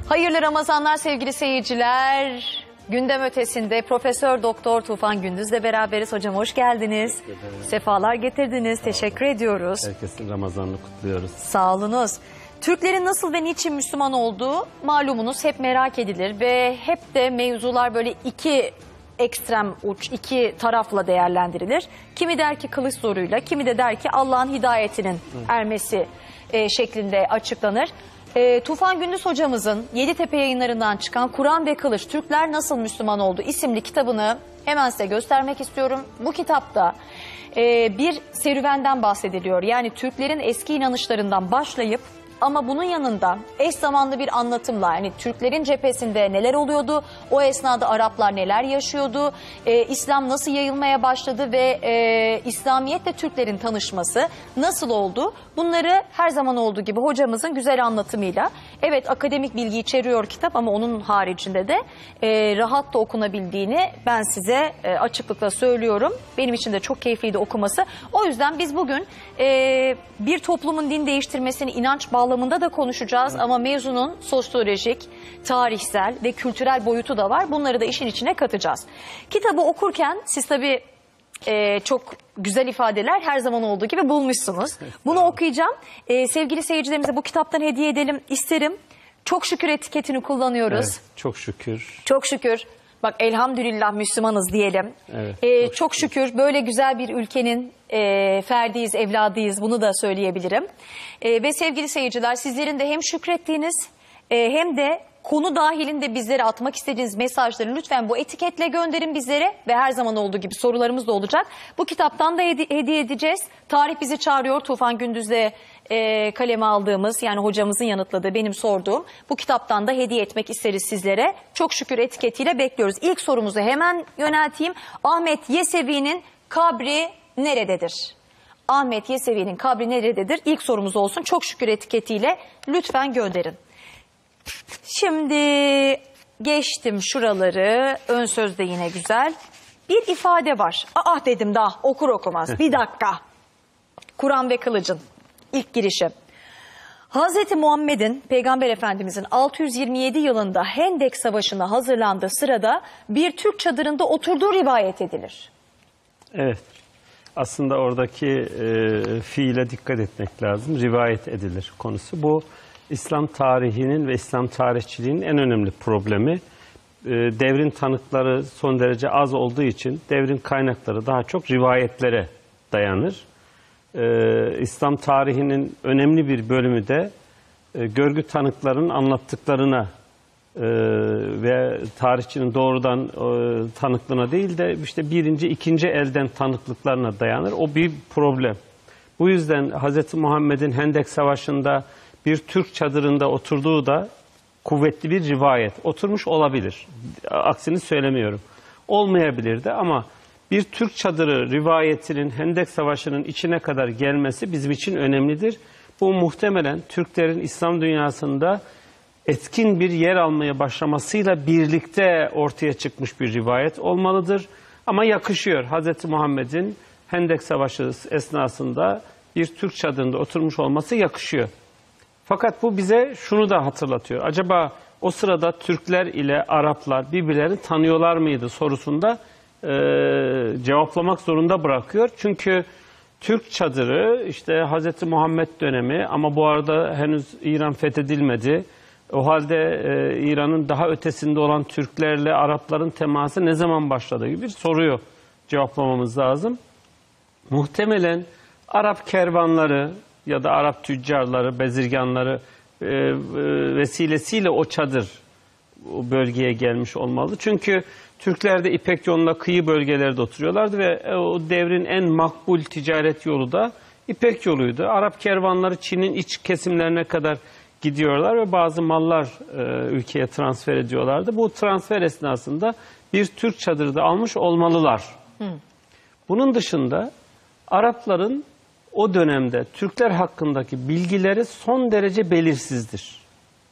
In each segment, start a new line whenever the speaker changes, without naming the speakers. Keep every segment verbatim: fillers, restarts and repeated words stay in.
Hayırlı Ramazanlar sevgili seyirciler. Gündem ötesinde Profesör Doktor Tufan Gündüz'le beraberiz. Hocam hoş geldiniz. Sefalar getirdiniz. Teşekkür ediyoruz.
Herkesin Ramazan'ını kutluyoruz.
Sağ olunuz. Türklerin nasıl ve niçin Müslüman olduğu malumunuz hep merak edilir ve hep de mevzular böyle iki ekstrem uç, iki tarafla değerlendirilir. Kimi der ki kılıç zoruyla, kimi de der ki Allah'ın hidayetinin ermesi e, şeklinde açıklanır. E, Tufan Gündüz hocamızın Yeditepe yayınlarından çıkan Kur'an ve Kılıç Türkler Nasıl Müslüman Oldu isimli kitabını hemen size göstermek istiyorum. Bu kitapta e, bir serüvenden bahsediliyor. Yani Türklerin eski inanışlarından başlayıp ama bunun yanında eş zamanlı bir anlatımla, yani Türklerin cephesinde neler oluyordu, o esnada Araplar neler yaşıyordu, e, İslam nasıl yayılmaya başladı ve e, İslamiyetle Türklerin tanışması nasıl oldu? Bunları her zaman olduğu gibi hocamızın güzel anlatımıyla, evet akademik bilgi içeriyor kitap ama onun haricinde de e, rahat da okunabildiğini ben size e, açıklıkla söylüyorum. Benim için de çok keyifliydi okuması. O yüzden biz bugün e, bir toplumun din değiştirmesini inanç bağlamında da konuşacağız ama mevzunun sosyolojik, tarihsel ve kültürel boyutu da var. Bunları da işin içine katacağız. Kitabı okurken siz tabii e, çok güzel ifadeler her zaman olduğu gibi bulmuşsunuz. Bunu okuyacağım. E, sevgili seyircilerimize bu kitaptan hediye edelim isterim. Çok şükür etiketini kullanıyoruz.
Evet, çok şükür.
Çok şükür. Bak elhamdülillah Müslümanız diyelim.
Evet,
ee,
çok,
çok şükür. şükür böyle güzel bir ülkenin e, ferdiyiz, evladıyız, bunu da söyleyebilirim. E, ve sevgili seyirciler, sizlerin de hem şükrettiğiniz e, hem de konu dahilinde bizlere atmak istediğiniz mesajları lütfen bu etiketle gönderin bizlere ve her zaman olduğu gibi sorularımız da olacak. Bu kitaptan da hedi hediye edeceğiz. Tarih bizi çağırıyor. Tufan Gündüz'le e, kaleme aldığımız, yani hocamızın yanıtladığı, benim sorduğum bu kitaptan da hediye etmek isteriz sizlere. Çok şükür etiketiyle bekliyoruz. İlk sorumuzu hemen yönelteyim. Ahmet Yesevi'nin kabri nerededir? Ahmet Yesevi'nin kabri nerededir? İlk sorumuz olsun. Çok şükür etiketiyle lütfen gönderin. Şimdi geçtim şuraları. Ön sözde yine güzel. Bir ifade var. Ah dedim daha okur okumaz. Bir dakika. Kur'an ve Kılıç'ın ilk girişi. Hazreti Muhammed'in, Peygamber Efendimiz'in altı yüz yirmi yedi yılında Hendek Savaşı'na hazırlandığı sırada bir Türk çadırında oturduğu rivayet edilir.
Evet. Aslında oradaki e, fiile dikkat etmek lazım. Rivayet edilir konusu. Bu İslam tarihinin ve İslam tarihçiliğinin en önemli problemi. E, devrin tanıkları son derece az olduğu için devrin kaynakları daha çok rivayetlere dayanır. Ee, İslam tarihinin önemli bir bölümü de e, görgü tanıklarının anlattıklarına e, ve tarihçinin doğrudan e, tanıklığına değil de işte birinci, ikinci elden tanıklıklarına dayanır. O bir problem. Bu yüzden Hazreti Muhammed'in Hendek Savaşı'nda bir Türk çadırında oturduğu da kuvvetli bir rivayet. Oturmuş olabilir. Aksini söylemiyorum. Olmayabilir de ama bir Türk çadırı rivayetinin Hendek Savaşı'nın içine kadar gelmesi bizim için önemlidir. Bu muhtemelen Türklerin İslam dünyasında etkin bir yer almaya başlamasıyla birlikte ortaya çıkmış bir rivayet olmalıdır. Ama yakışıyor. Hazreti Muhammed'in Hendek Savaşı esnasında bir Türk çadırında oturmuş olması yakışıyor. Fakat bu bize şunu da hatırlatıyor. Acaba o sırada Türkler ile Araplar birbirlerini tanıyorlar mıydı sorusunda Ee, cevaplamak zorunda bırakıyor. Çünkü Türk çadırı işte Hazreti Muhammed dönemi ama bu arada henüz İran fethedilmedi. O halde e, İran'ın daha ötesinde olan Türklerle Arapların teması ne zaman başladı gibi bir soruyu cevaplamamız lazım. Muhtemelen Arap kervanları ya da Arap tüccarları, bezirganları e, e, vesilesiyle o çadır o bölgeye gelmiş olmalı. Çünkü Türkler de İpek yoluna kıyı bölgelerde oturuyorlardı ve o devrin en makbul ticaret yolu da İpek yoluydu. Arap kervanları Çin'in iç kesimlerine kadar gidiyorlar ve bazı mallar e, ülkeye transfer ediyorlardı. Bu transfer esnasında bir Türk çadırı da almış olmalılar. Hı. Bunun dışında Arapların o dönemde Türkler hakkındaki bilgileri son derece belirsizdir.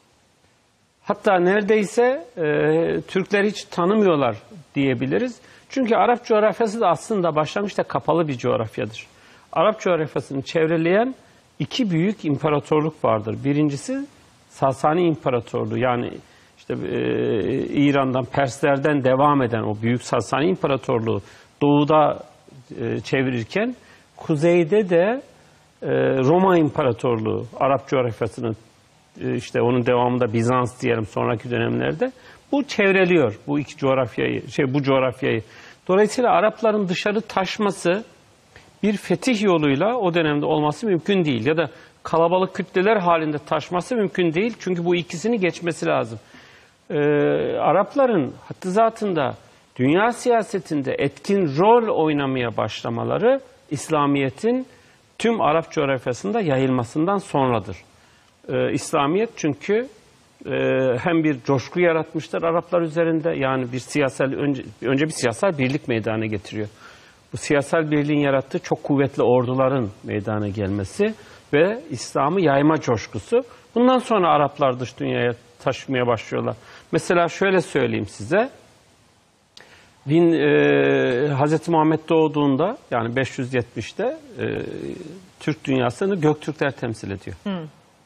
Hatta neredeyse e, Türkler hiç tanımıyorlar diyebiliriz. Çünkü Arap coğrafyası da aslında başlangıçta kapalı bir coğrafyadır. Arap coğrafyasını çevreleyen iki büyük imparatorluk vardır. Birincisi Sasani İmparatorluğu, yani işte e, İran'dan, Perslerden devam eden o büyük Sasani İmparatorluğu doğuda e, çevirirken, kuzeyde de e, Roma İmparatorluğu, Arap coğrafyasının e, işte onun devamında Bizans diyelim sonraki dönemlerde, bu çevreliyor bu iki coğrafyayı, şey bu coğrafyayı. Dolayısıyla Arapların dışarı taşması bir fetih yoluyla o dönemde olması mümkün değil. Ya da kalabalık kütleler halinde taşması mümkün değil. Çünkü bu ikisini geçmesi lazım. Ee, Arapların hattı zatında dünya siyasetinde etkin rol oynamaya başlamaları İslamiyet'in tüm Arap coğrafyasında yayılmasından sonradır. Ee, İslamiyet çünkü e, hem bir coşku yaratmıştır Araplar üzerinde, yani bir siyasal önce, önce bir siyasal birlik meydana getiriyor. Bu siyasal birliğin yarattığı çok kuvvetli orduların meydana gelmesi ve İslam'ı yayma coşkusu. Bundan sonra Araplar dış dünyaya taşımaya başlıyorlar. Mesela şöyle söyleyeyim size. Bin, e, Hz. Muhammed doğduğunda, yani beş yüz yetmişte e, Türk dünyasını Göktürkler temsil ediyor. Hmm.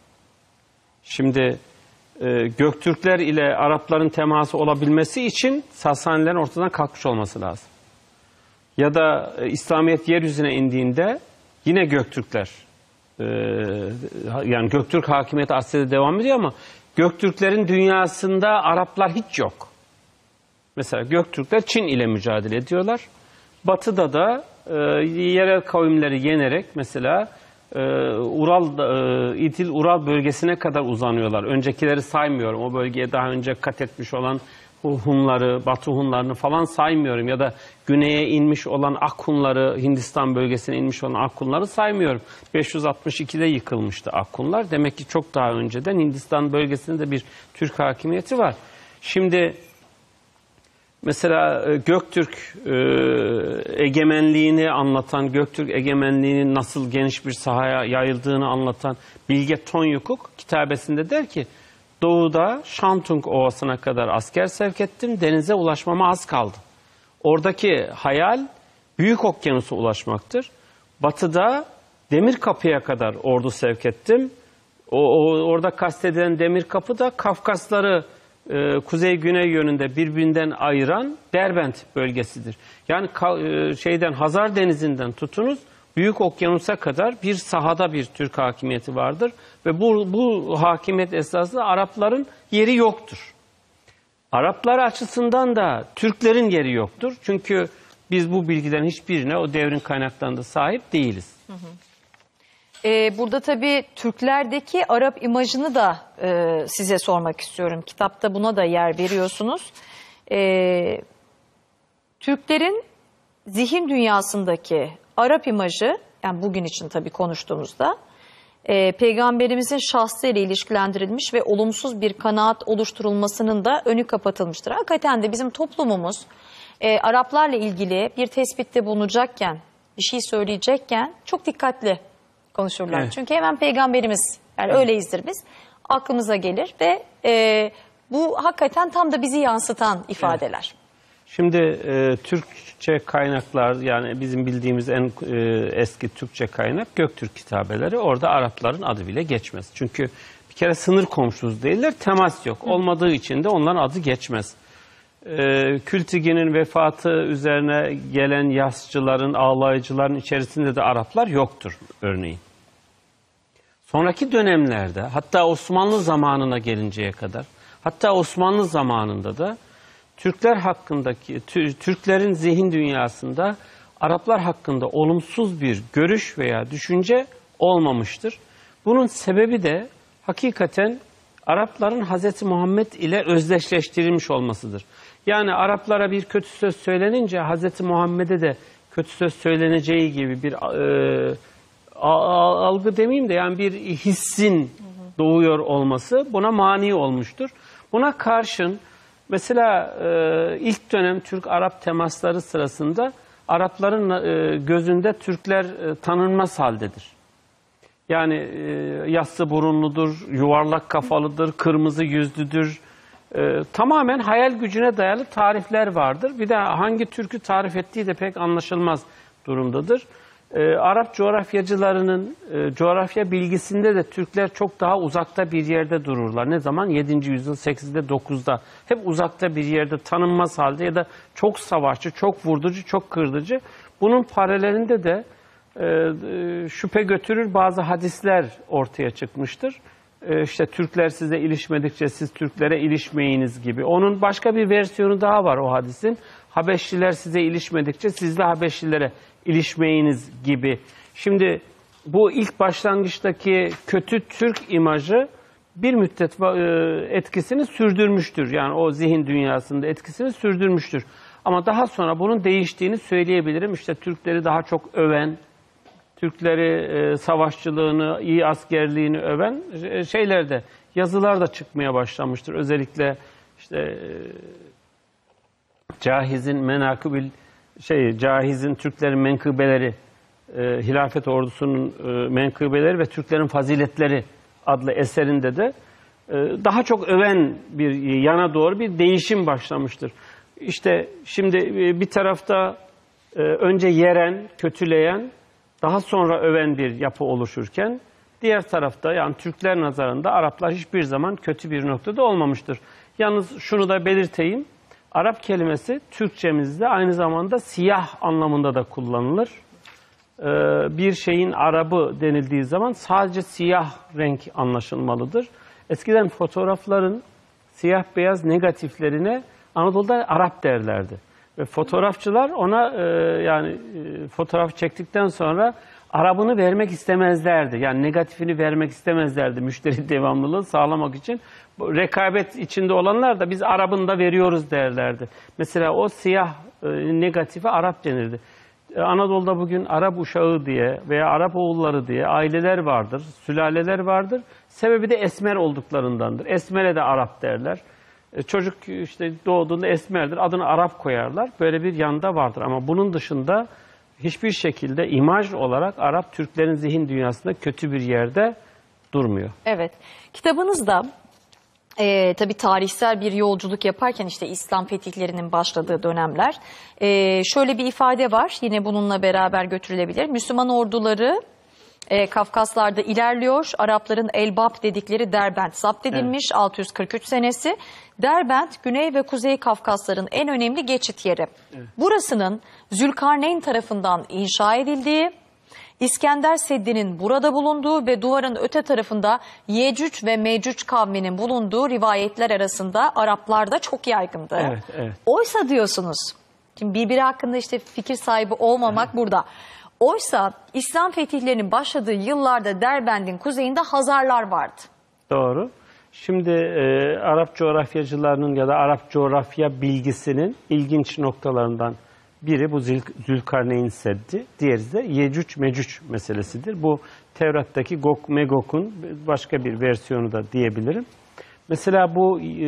Şimdi e, Göktürkler ile Arapların teması olabilmesi için Sasanilerin ortadan kalkmış olması lazım. Ya da e, İslamiyet yeryüzüne indiğinde yine Göktürkler, e, yani Göktürk hakimiyeti Asya'da devam ediyor ama Göktürklerin dünyasında Araplar hiç yok. Mesela Göktürkler Çin ile mücadele ediyorlar. Batı'da da e, yerel kavimleri yenerek mesela e, Ural, e, İdil Ural bölgesine kadar uzanıyorlar. Öncekileri saymıyorum. O bölgeye daha önce kat etmiş olan Hunları, Batı Hunlarını falan saymıyorum. Ya da güneye inmiş olan Ak Hunları, Hindistan bölgesine inmiş olan Ak Hunları saymıyorum. beş yüz altmış ikide yıkılmıştı Ak Hunlar. Demek ki çok daha önceden Hindistan bölgesinde bir Türk hakimiyeti var. Şimdi mesela Göktürk e, egemenliğini anlatan, Göktürk egemenliğinin nasıl geniş bir sahaya yayıldığını anlatan Bilge Tonyukuk kitabesinde der ki, doğuda Şantung Ovası'na kadar asker sevk ettim, denize ulaşmama az kaldı. Oradaki hayal Büyük Okyanus'a ulaşmaktır. Batıda Demirkapı'ya kadar ordu sevk ettim. O, o, orada kastedilen Demirkapı da Kafkasları e, kuzey-güney yönünde birbirinden ayıran Derbent bölgesidir. Yani e, şeyden Hazar Denizi'nden tutunuz Büyük Okyanus'a kadar bir sahada bir Türk hakimiyeti vardır. Ve bu, bu hakimiyet esasında Arapların yeri yoktur. Araplar açısından da Türklerin yeri yoktur. Çünkü biz bu bilgilerin hiçbirine o devrin kaynaklarında sahip değiliz. Hı hı.
Ee, burada tabii Türklerdeki Arap imajını da e, size sormak istiyorum. Kitapta buna da yer veriyorsunuz. Ee, Türklerin zihin dünyasındaki Arap imajı, yani bugün için tabii konuştuğumuzda, e, Peygamberimizin şahsıyla ilişkilendirilmiş ve olumsuz bir kanaat oluşturulmasının da önü kapatılmıştır. Hakikaten de bizim toplumumuz e, Araplarla ilgili bir tespitte bulunacakken, bir şey söyleyecekken çok dikkatli konuşurlar. Evet. Çünkü hemen Peygamberimiz, yani öyleyizdir biz, aklımıza gelir ve e, bu hakikaten tam da bizi yansıtan ifadeler. Evet.
Şimdi e, Türkçe kaynaklar, yani bizim bildiğimiz en e, eski Türkçe kaynak Göktürk kitabeleri. Orada Arapların adı bile geçmez. Çünkü bir kere sınır komşusu değiller, temas yok. Hı. Olmadığı için de onların adı geçmez. E, Kültigi'nin vefatı üzerine gelen yasçıların, ağlayıcıların içerisinde de Araplar yoktur örneğin. Sonraki dönemlerde, hatta Osmanlı zamanına gelinceye kadar, hatta Osmanlı zamanında da Türkler hakkındaki, Türklerin zihin dünyasında Araplar hakkında olumsuz bir görüş veya düşünce olmamıştır. Bunun sebebi de hakikaten Arapların Hz. Muhammed ile özdeşleştirilmiş olmasıdır. Yani Araplara bir kötü söz söylenince Hz. Muhammed'e de kötü söz söyleneceği gibi bir e, algı demeyeyim de yani bir hissin doğuyor olması buna mani olmuştur. Buna karşın mesela e, ilk dönem Türk-Arap temasları sırasında Arapların e, gözünde Türkler e, tanınmaz haldedir. Yani e, yassı burunludur, yuvarlak kafalıdır, kırmızı yüzlüdür. E, tamamen hayal gücüne dayalı tarifler vardır. Bir de hangi Türk'ü tarif ettiği de pek anlaşılmaz durumdadır. e, Arap coğrafyacılarının e, coğrafya bilgisinde de Türkler çok daha uzakta bir yerde dururlar. Ne zaman? yedinci yüzyıl, sekizde, dokuzda. Hep uzakta bir yerde, tanınmaz halde ya da çok savaşçı, çok vurducu, çok kırdıcı. Bunun paralelinde de e, e, şüphe götürür bazı hadisler ortaya çıkmıştır. E, işte Türkler size ilişmedikçe siz Türklere ilişmeyiniz gibi. Onun başka bir versiyonu daha var o hadisin. Habeşliler size ilişmedikçe siz de Habeşlilere ilişmeyiniz gibi. Şimdi bu ilk başlangıçtaki kötü Türk imajı bir müddet etkisini sürdürmüştür. Yani o zihin dünyasında etkisini sürdürmüştür. Ama daha sonra bunun değiştiğini söyleyebilirim. İşte Türkleri daha çok öven, Türkleri savaşçılığını, iyi askerliğini öven şeylerde, yazılar da çıkmaya başlamıştır. Özellikle işte Cahiz'in menakıbil şey Cahiz'in Türklerin menkıbeleri, e, hilafet ordusunun e, menkıbeleri ve Türklerin faziletleri adlı eserinde de e, daha çok öven bir yana doğru bir değişim başlamıştır. İşte şimdi e, bir tarafta e, önce yeren, kötüleyen, daha sonra öven bir yapı oluşurken diğer tarafta yani Türkler nazarında Araplar hiçbir zaman kötü bir noktada olmamıştır. Yalnız şunu da belirteyim. Arap kelimesi Türkçemizde aynı zamanda siyah anlamında da kullanılır. Ee, bir şeyin Arabı denildiği zaman sadece siyah renk anlaşılmalıdır. Eskiden fotoğrafların siyah beyaz negatiflerine Anadolu'da Arap derlerdi. Ve fotoğrafçılar ona e, yani e, fotoğraf çektikten sonra Arabını vermek istemezlerdi. Yani negatifini vermek istemezlerdi müşteri devamlılığı sağlamak için. Rekabet içinde olanlar da biz Arap'ını da veriyoruz derlerdi. Mesela o siyah e, negatife Arap denirdi. E, Anadolu'da bugün Arap uşağı diye veya Arap oğulları diye aileler vardır, sülaleler vardır. Sebebi de esmer olduklarındandır. Esmer'e de Arap derler. E, çocuk işte doğduğunda esmerdir, adını Arap koyarlar. Böyle bir yanda vardır ama bunun dışında hiçbir şekilde imaj olarak Arap Türklerin zihin dünyasında kötü bir yerde durmuyor.
Evet. Kitabınızda e, tabii tarihsel bir yolculuk yaparken işte İslam fetihlerinin başladığı dönemler e, şöyle bir ifade var. Yine bununla beraber götürülebilir. Müslüman orduları e, Kafkaslar'da ilerliyor. Arapların Elbap dedikleri Derbent zapt edilmiş. Evet. altı yüz kırk üç senesi. Derbent, Güney ve Kuzey Kafkasların en önemli geçit yeri. Evet. Burasının Zülkarneyn tarafından inşa edildiği, İskender Seddi'nin burada bulunduğu ve duvarın öte tarafında Yecüc ve Mecüc kavminin bulunduğu rivayetler arasında Araplarda çok yaygındı.
Evet, evet.
Oysa diyorsunuz, şimdi birbiri hakkında işte fikir sahibi olmamak evet. burada. Oysa İslam fetihlerinin başladığı yıllarda Derbent'in kuzeyinde Hazarlar vardı.
Doğru. Şimdi e, Arap coğrafyacılarının ya da Arap coğrafya bilgisinin ilginç noktalarından biri bu Zül Zülkarneyn Seddi, diğeri de Yecüc Mecüc meselesidir. Bu Tevrat'taki Gog Megog'un başka bir versiyonu da diyebilirim. Mesela bu e,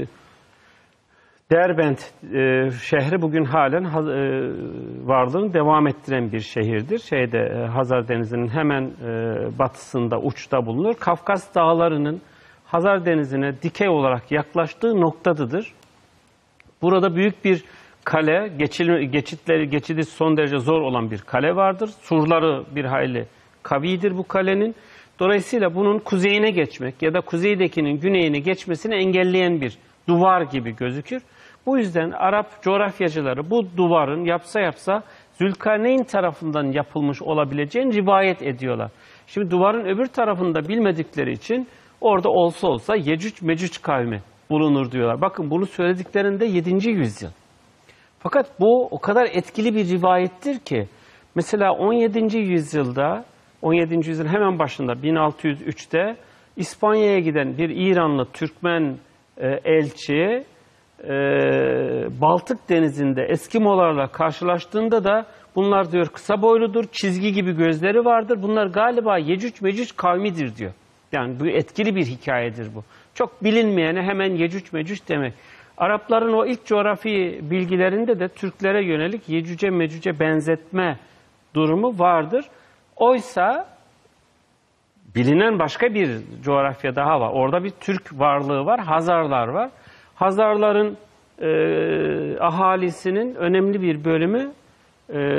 Derbent e, şehri bugün halen e, varlığını devam ettiren bir şehirdir. Şeyde e, Hazar Denizi'nin hemen e, batısında uçta bulunur. Kafkas Dağları'nın Hazar Denizi'ne dikey olarak yaklaştığı noktadadır. Burada büyük bir kale, geçitleri, geçidi son derece zor olan bir kale vardır. Surları bir hayli kavidir bu kalenin. Dolayısıyla bunun kuzeyine geçmek ya da kuzeydekinin güneyine geçmesini engelleyen bir duvar gibi gözükür. Bu yüzden Arap coğrafyacıları bu duvarın yapsa yapsa Zülkarneyn tarafından yapılmış olabileceğini rivayet ediyorlar. Şimdi duvarın öbür tarafında bilmedikleri için orada olsa olsa Yecüc Mecüc kavmi bulunur diyorlar. Bakın bunu söylediklerinde yedinci yüzyıl. Fakat bu o kadar etkili bir rivayettir ki mesela on yedinci yüzyılda on yedinci yüzyılın hemen başında bin altı yüz üçte İspanya'ya giden bir İranlı Türkmen e, elçi e, Baltık Denizi'nde Eskimolarla karşılaştığında da bunlar diyor kısa boyludur, çizgi gibi gözleri vardır. Bunlar galiba Yecüc Mecüc kavmidir diyor. Yani bu etkili bir hikayedir bu. Çok bilinmeyene hemen Yecüc Mecüc demek. Arapların o ilk coğrafi bilgilerinde de Türklere yönelik Yecüce Mecüce benzetme durumu vardır. Oysa bilinen başka bir coğrafya daha var. Orada bir Türk varlığı var, Hazarlar var. Hazarların e, ahalisinin önemli bir bölümü e,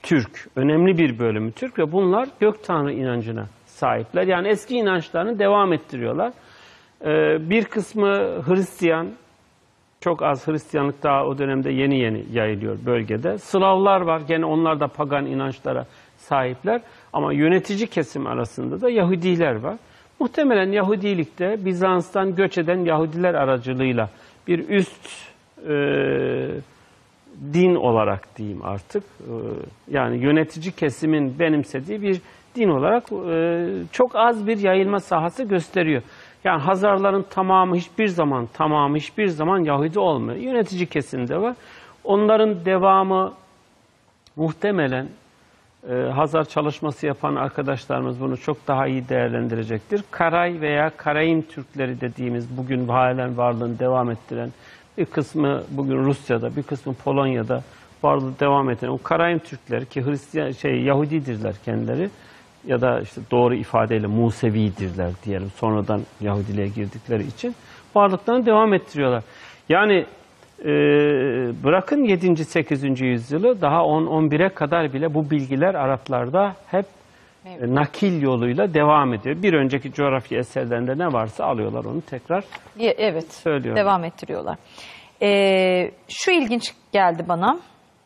Türk, önemli bir bölümü Türk ve bunlar gök tanrı inancına sahipler. Yani eski inançlarını devam ettiriyorlar. Ee, bir kısmı Hristiyan, çok az Hristiyanlık daha o dönemde yeni yeni yayılıyor bölgede. Slavlar var, gene onlar da pagan inançlara sahipler. Ama yönetici kesim arasında da Yahudiler var. Muhtemelen Yahudilikte Bizans'tan göç eden Yahudiler aracılığıyla bir üst e, din olarak diyeyim artık. E, yani yönetici kesimin benimsediği bir din olarak e, çok az bir yayılma sahası gösteriyor. Yani Hazarların tamamı hiçbir zaman tamamı hiçbir zaman Yahudi olmuyor. Yönetici kesimde var. Onların devamı muhtemelen e, Hazar çalışması yapan arkadaşlarımız bunu çok daha iyi değerlendirecektir. Karay veya Karayim Türkleri dediğimiz bugün halen varlığını devam ettiren bir kısmı bugün Rusya'da, bir kısmı Polonya'da varlığı devam eden o Karayim Türkleri ki Hristiyan şey Yahudidirler kendileri. Ya da işte doğru ifadeyle Musevidirler diyelim. Sonradan Yahudiliğe girdikleri için varlıklarını devam ettiriyorlar. Yani e, bırakın yedinci sekizinci yüzyılı daha on on bire kadar bile bu bilgiler Araplarda hep e, nakil yoluyla devam ediyor. Bir önceki coğrafya eserlerinde ne varsa alıyorlar onu tekrar
evet,
söylüyorlar.
Devam ettiriyorlar. Ee, şu ilginç geldi bana.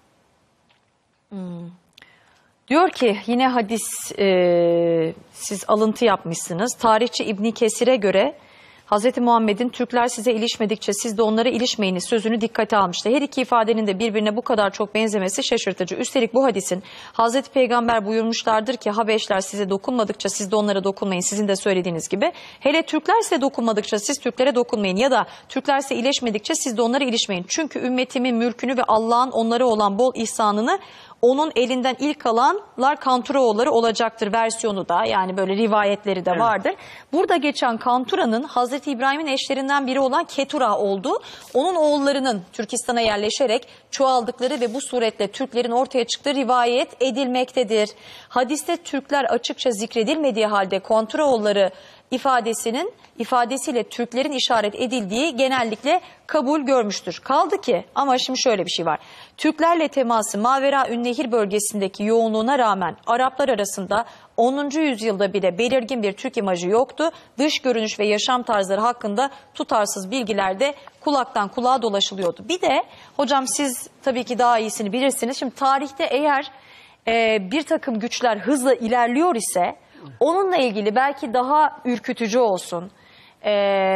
Hmm. Diyor ki yine hadis e, siz alıntı yapmışsınız. Tarihçi İbn Kesir'e göre Hz. Muhammed'in Türkler size ilişmedikçe siz de onlara ilişmeyiniz sözünü dikkate almıştı. Her iki ifadenin de birbirine bu kadar çok benzemesi şaşırtıcı. Üstelik bu hadisin Hz. Peygamber buyurmuşlardır ki Habeşler size dokunmadıkça siz de onlara dokunmayın. Sizin de söylediğiniz gibi. Hele Türkler size dokunmadıkça siz Türklere dokunmayın. Ya da Türkler size ilişmedikçe siz de onlara ilişmeyin. Çünkü ümmetimin mülkünü ve Allah'ın onlara olan bol ihsanını onun elinden ilk alanlar Kanturoğulları olacaktır versiyonu da yani böyle rivayetleri de vardır. Evet. Burada geçen Kantura'nın Hazreti İbrahim'in eşlerinden biri olan Ketura olduğu, onun oğullarının Türkistan'a yerleşerek çoğaldıkları ve bu suretle Türklerin ortaya çıktığı rivayet edilmektedir. Hadiste Türkler açıkça zikredilmediği halde Kanturoğulları ifadesinin ifadesiyle Türklerin işaret edildiği genellikle kabul görmüştür. Kaldı ki ama şimdi şöyle bir şey var. Türklerle teması Mavera-Ünnehir bölgesindeki yoğunluğuna rağmen Araplar arasında onuncu yüzyılda bile belirgin bir Türk imajı yoktu. Dış görünüş ve yaşam tarzları hakkında tutarsız bilgiler de kulaktan kulağa dolaşılıyordu. Bir de hocam siz tabii ki daha iyisini bilirsiniz. Şimdi tarihte eğer e, bir takım güçler hızla ilerliyor ise onunla ilgili belki daha ürkütücü olsun ee,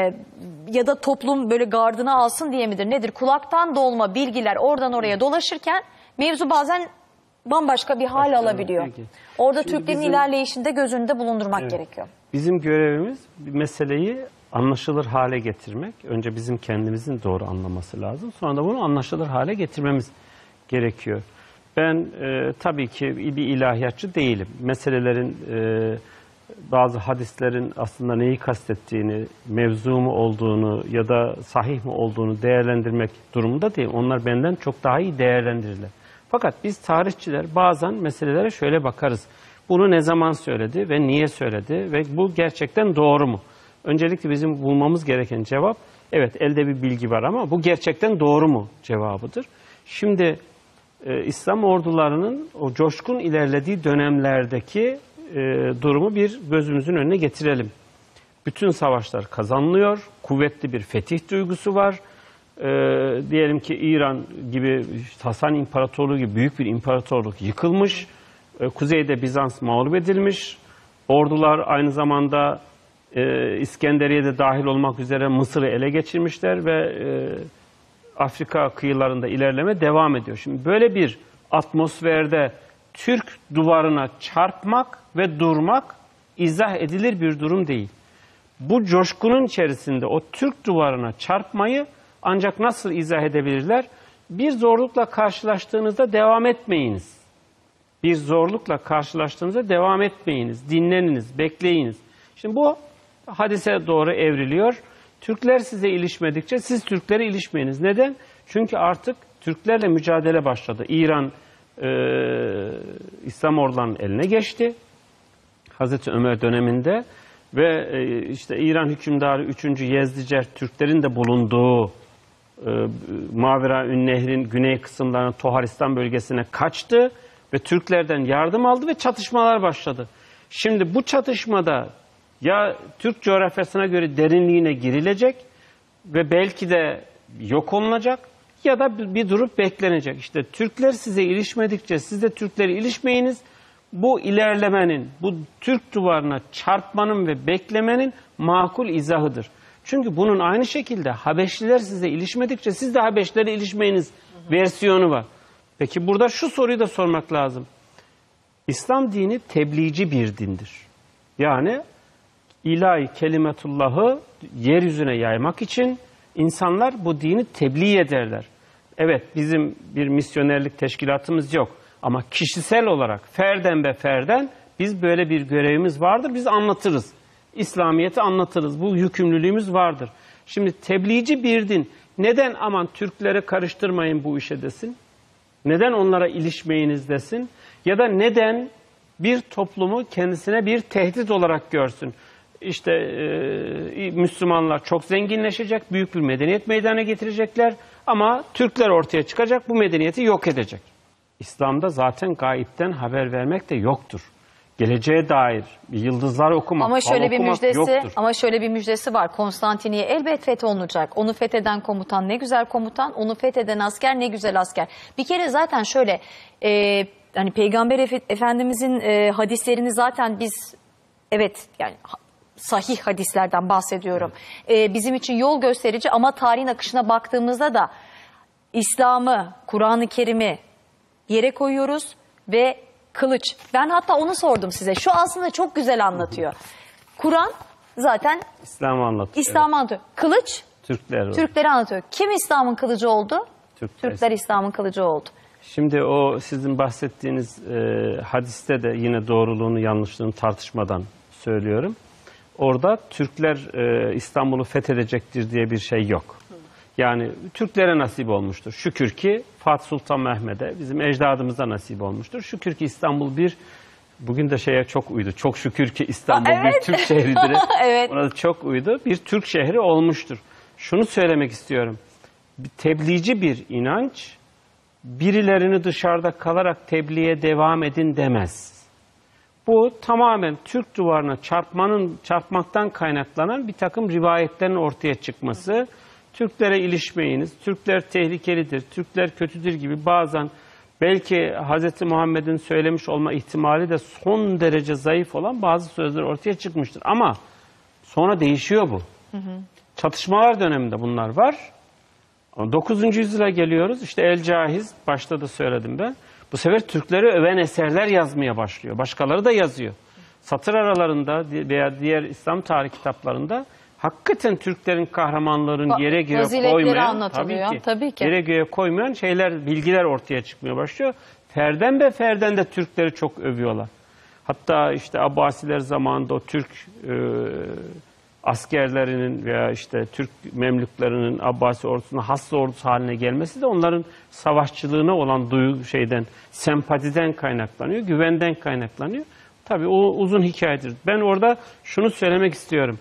ya da toplum böyle gardına alsın diye midir nedir? Kulaktan dolma bilgiler oradan oraya dolaşırken mevzu bazen bambaşka bir hal Başka alabiliyor. Peki. Orada Şimdi Türklerin bizim, ilerleyişinde göz önünde bulundurmak evet, gerekiyor.
Bizim görevimiz bir meseleyi anlaşılır hale getirmek. Önce bizim kendimizin doğru anlaması lazım. Sonra da bunu anlaşılır hale getirmemiz gerekiyor. Ben e, tabii ki bir ilahiyatçı değilim. Meselelerin, e, bazı hadislerin aslında neyi kastettiğini, mevzu mu olduğunu ya da sahih mi olduğunu değerlendirmek durumunda değilim. Onlar benden çok daha iyi değerlendirirler. Fakat biz tarihçiler bazen meselelere şöyle bakarız. Bunu ne zaman söyledi ve niye söyledi ve bu gerçekten doğru mu? Öncelikle bizim bulmamız gereken cevap, evet elde bir bilgi var ama bu gerçekten doğru mu cevabıdır. Şimdi Ee, İslam ordularının o coşkun ilerlediği dönemlerdeki e, durumu bir gözümüzün önüne getirelim. Bütün savaşlar kazanılıyor, kuvvetli bir fetih duygusu var. E, diyelim ki İran gibi, Hasan İmparatorluğu gibi büyük bir imparatorluk yıkılmış. E, kuzeyde Bizans mağlup edilmiş. Ordular aynı zamanda e, İskenderiye'de dahil olmak üzere Mısır'ı ele geçirmişler ve e, Afrika kıyılarında ilerleme devam ediyor. Şimdi böyle bir atmosferde Türk duvarına çarpmak ve durmak izah edilir bir durum değil. Bu coşkunun içerisinde o Türk duvarına çarpmayı ancak nasıl izah edebilirler? Bir zorlukla karşılaştığınızda devam etmeyiniz. Bir zorlukla karşılaştığınızda devam etmeyiniz. Dinleniniz, bekleyiniz. Şimdi bu hadise doğru evriliyor. Türkler size ilişmedikçe siz Türklere ilişmeyiniz. Neden? Çünkü artık Türklerle mücadele başladı. İran e, İslam ordularının eline geçti. Hazreti Ömer döneminde ve e, işte İran hükümdarı üçüncü Yezdicer Türklerin de bulunduğu e, Mavera-Ünnehir'in güney kısımlarına Toharistan bölgesine kaçtı ve Türklerden yardım aldı ve çatışmalar başladı. Şimdi bu çatışmada ya Türk coğrafyasına göre derinliğine girilecek ve belki de yok olunacak ya da bir durup beklenecek. İşte Türkler size ilişmedikçe siz de Türkleri ilişmeyiniz. Bu ilerlemenin, bu Türk duvarına çarpmanın ve beklemenin makul izahıdır. Çünkü bunun aynı şekilde Habeşliler size ilişmedikçe siz de Habeşlilere ilişmeyiniz versiyonu var. Peki burada şu soruyu da sormak lazım. İslam dini tebliğci bir dindir. Yani ilahi kelimetullahı yeryüzüne yaymak için insanlar bu dini tebliğ ederler. Evet, bizim bir misyonerlik teşkilatımız yok. Ama kişisel olarak ferden be ferden biz böyle bir görevimiz vardır. Biz anlatırız. İslamiyet'i anlatırız. Bu yükümlülüğümüz vardır. Şimdi tebliğci bir din neden aman Türklere karıştırmayın bu işe desin? Neden onlara ilişmeyiniz desin? Ya da neden bir toplumu kendisine bir tehdit olarak görsün? İşte e, Müslümanlar çok zenginleşecek, büyük bir medeniyet meydana getirecekler ama Türkler ortaya çıkacak, bu medeniyeti yok edecek. İslam'da zaten gaipten haber vermek de yoktur. Geleceğe dair yıldızlar okumak,
ama şöyle bir müjdesi,
yoktur.
ama şöyle bir müjdesi var. Konstantiniye elbet fetholunacak. Onu fetheden komutan ne güzel komutan, onu fetheden asker ne güzel asker. Bir kere zaten şöyle, e, hani Peygamber Efe, Efendimizin e, hadislerini zaten biz, evet yani sahih hadislerden bahsediyorum. Evet. E, bizim için yol gösterici ama tarihin akışına baktığımızda da İslam'ı, Kur'an-ı Kerim'i yere koyuyoruz ve kılıç. Ben hatta onu sordum size. Şu aslında çok güzel anlatıyor. Kur'an zaten
İslam'ı anlatıyor.
İslam'ı evet. anlatıyor. Kılıç
Türkler
Türkleri anlatıyor. Kim İslam'ın kılıcı oldu?
Türkler,
Türkler İslam'ın kılıcı oldu.
Şimdi o sizin bahsettiğiniz e, hadiste de yine doğruluğunu yanlışlığını tartışmadan söylüyorum. Orada Türkler e, İstanbul'u fethedecektir diye bir şey yok. Yani Türklere nasip olmuştur. Şükür ki Fatih Sultan Mehmet'e, bizim ecdadımıza nasip olmuştur. Şükür ki İstanbul bir, bugün de şeye çok uydu. Çok şükür ki İstanbul Aa, evet. bir Türk şehridir. Evet. Ona da çok uydu. Bir Türk şehri olmuştur. Şunu söylemek istiyorum. Bir tebliğci bir inanç, birilerini dışarıda kalarak tebliğe devam edin demez. Bu tamamen Türk duvarına çarpmanın, çarpmaktan kaynaklanan bir takım rivayetlerin ortaya çıkması. Türklere ilişmeyiniz, Türkler tehlikelidir, Türkler kötüdür gibi bazen belki Hz. Muhammed'in söylemiş olma ihtimali de son derece zayıf olan bazı sözler ortaya çıkmıştır. Ama sonra değişiyor bu. Hı hı. Çatışmalar döneminde bunlar var. dokuzuncu yüzyıla geliyoruz. İşte El Cahiz, başta da söyledim ben. Bu sefer Türkleri öven eserler yazmaya başlıyor. Başkaları da yazıyor. Satır aralarında veya diğer İslam tarih kitaplarında hakikaten Türklerin kahramanların yere göğe koymayan, tabii ki, tabii ki. yere göğe koymayan şeyler, bilgiler ortaya çıkmaya başlıyor. Ferden be ferden de Türkleri çok övüyorlar. Hatta işte Abbasiler zamanında o Türk e, askerlerinin veya işte Türk Memlüklerinin Abbasi ordusuna hassa ordusu haline gelmesi de onların savaşçılığına olan duygu şeyden, sempatiden kaynaklanıyor, güvenden kaynaklanıyor. Tabii o uzun hikayedir. Ben orada şunu söylemek istiyorum.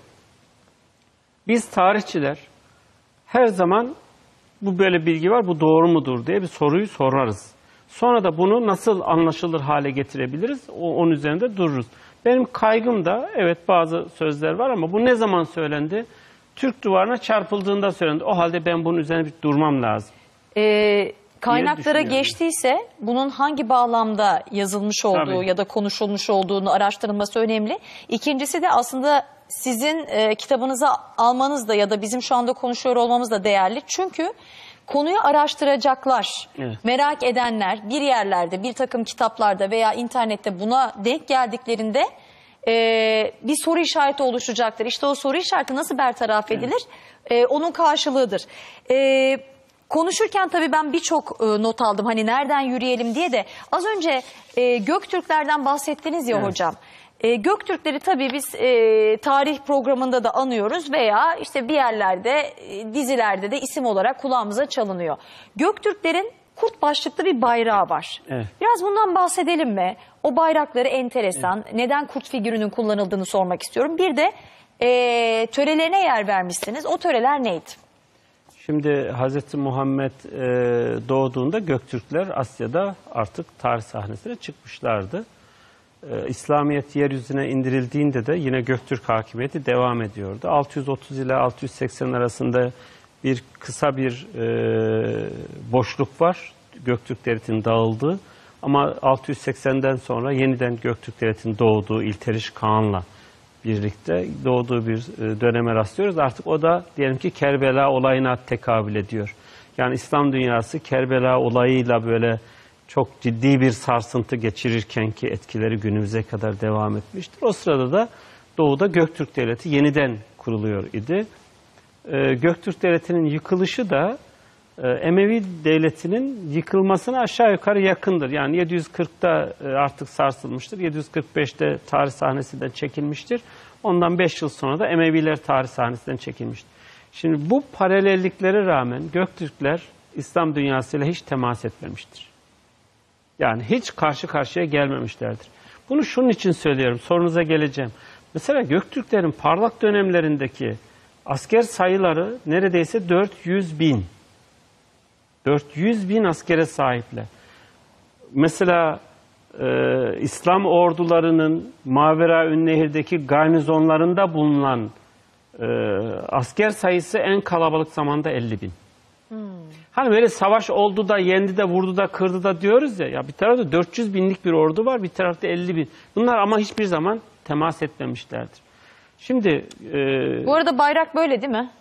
Biz tarihçiler her zaman bu böyle bilgi var, bu doğru mudur diye bir soruyu sorarız. Sonra da bunu nasıl anlaşılır hale getirebiliriz, o, onun üzerinde dururuz. Benim kaygım da evet bazı sözler var ama bu ne zaman söylendi? Türk duvarına çarpıldığında söylendi. O halde ben bunun üzerine bir durmam lazım.
Ee, kaynaklara geçtiyse bunun hangi bağlamda yazılmış olduğu Tabii. ya da konuşulmuş olduğunu araştırılması önemli. İkincisi de aslında sizin e, kitabınızı almanız da ya da bizim şu anda konuşuyor olmamız da değerli. Çünkü konuyu araştıracaklar, evet. merak edenler bir yerlerde, bir takım kitaplarda veya internette buna denk geldiklerinde e, bir soru işareti oluşacaktır. İşte o soru işareti nasıl bertaraf edilir? Evet. E, onun karşılığıdır. E, konuşurken tabii ben birçok e, not aldım. Hani nereden yürüyelim diye de az önce e, Göktürklerden bahsettiniz ya evet. hocam. E, Göktürkleri tabii biz e, tarih programında da anıyoruz veya işte bir yerlerde e, dizilerde de isim olarak kulağımıza çalınıyor. Göktürklerin kurt başlıklı bir bayrağı var. Evet. Biraz bundan bahsedelim mi? O bayrakları enteresan. Evet. Neden kurt figürünün kullanıldığını sormak istiyorum. Bir de e, törelerine yer vermişsiniz. O töreler neydi?
Şimdi Hazreti Muhammed e, doğduğunda Göktürkler Asya'da artık tarih sahnesine çıkmışlardı. E, İslamiyet yeryüzüne indirildiğinde de yine Göktürk hakimiyeti devam ediyordu. altı yüz otuz ile altı yüz seksen arasında bir kısa bir e, boşluk var. Göktürk Devleti'nin dağıldığı. Ama altı yüz seksenden sonra yeniden Göktürk Devleti'nin doğduğu İlteriş Kağan'la birlikte doğduğu bir döneme rastlıyoruz. Artık o da diyelim ki Kerbela olayına tekabül ediyor. Yani İslam dünyası Kerbela olayıyla böyle çok ciddi bir sarsıntı geçirirken ki etkileri günümüze kadar devam etmiştir. O sırada da Doğu'da Göktürk Devleti yeniden kuruluyor idi. Göktürk Devleti'nin yıkılışı da Emevi Devleti'nin yıkılmasına aşağı yukarı yakındır. Yani yedi yüz kırkta artık sarsılmıştır. yedi yüz kırk beşte tarih sahnesinden çekilmiştir. Ondan beş yıl sonra da Emeviler tarih sahnesinden çekilmiştir. Şimdi bu paralelliklere rağmen Göktürkler İslam dünyasıyla hiç temas etmemiştir. Yani hiç karşı karşıya gelmemişlerdir. Bunu şunun için söylüyorum. Sorunuza geleceğim. Mesela Göktürklerin parlak dönemlerindeki asker sayıları neredeyse dört yüz bin. dört yüz bin askere sahipler. Mesela e, İslam ordularının Mavera-ün-Nehir'deki garnizonlarında bulunan e, asker sayısı en kalabalık zamanda elli bin. Hmm. Hani böyle savaş oldu da yendi de vurdu da kırdı da diyoruz ya, ya bir tarafta dört yüz binlik bir ordu var, bir tarafta elli bin. Bunlar ama hiçbir zaman temas etmemişlerdir. Şimdi e,
bu arada bayrak böyle değil mi?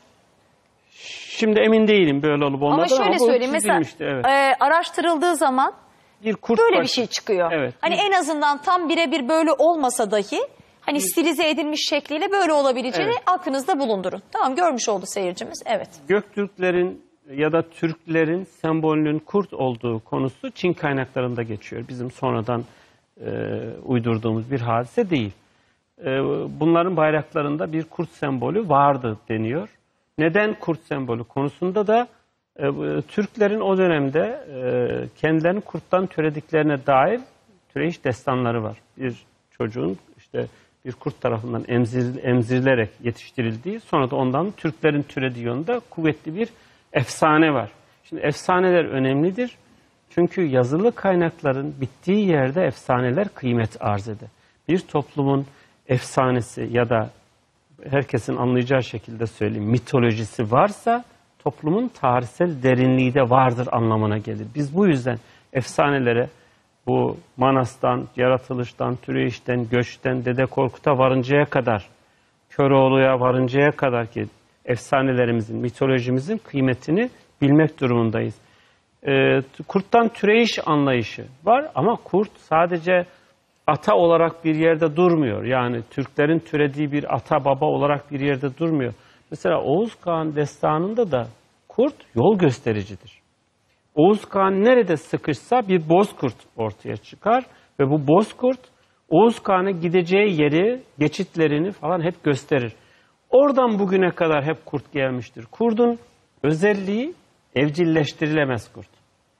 Şimdi emin değilim böyle olup olmadığını ama,
ama şöyle söyleyeyim mesela
evet.
e, araştırıldığı zaman
bir kurt
böyle
başı.
bir şey çıkıyor.
Evet.
Hani en azından tam birebir böyle olmasa dahi hani stilize edilmiş şekliyle böyle olabileceğini evet. aklınızda bulundurun. Tamam, görmüş oldu seyircimiz. Evet.
Göktürklerin ya da Türklerin sembolünün kurt olduğu konusu Çin kaynaklarında geçiyor. Bizim sonradan e, uydurduğumuz bir hadise değil. E, bunların bayraklarında bir kurt sembolü vardı deniyor. Neden kurt sembolü konusunda da e, Türklerin o dönemde e, kendilerini kurttan türediklerine dair türeyiş destanları var. Bir çocuğun işte bir kurt tarafından emzir, emzirilerek yetiştirildiği, sonra da ondan Türklerin türediği yönde kuvvetli bir efsane var. Şimdi efsaneler önemlidir. Çünkü yazılı kaynakların bittiği yerde efsaneler kıymet arz eder. Bir toplumun efsanesi ya da herkesin anlayacağı şekilde söyleyeyim, mitolojisi varsa toplumun tarihsel derinliği de vardır anlamına gelir. Biz bu yüzden efsanelere bu Manas'tan, yaratılıştan, türeyişten, göçten, Dede Korkut'a varıncaya kadar, Köroğlu'ya varıncaya kadar ki efsanelerimizin, mitolojimizin kıymetini bilmek durumundayız. Ee, kurttan türeyiş anlayışı var ama kurt sadece ata olarak bir yerde durmuyor. Yani Türklerin türediği bir ata baba olarak bir yerde durmuyor. Mesela Oğuz Kağan destanında da kurt yol göstericidir. Oğuz Kağan nerede sıkışsa bir bozkurt ortaya çıkar ve bu bozkurt Oğuz Kağan'ın gideceği yeri, geçitlerini falan hep gösterir. Oradan bugüne kadar hep kurt gelmiştir. Kurdun özelliği evcilleştirilemez kurt.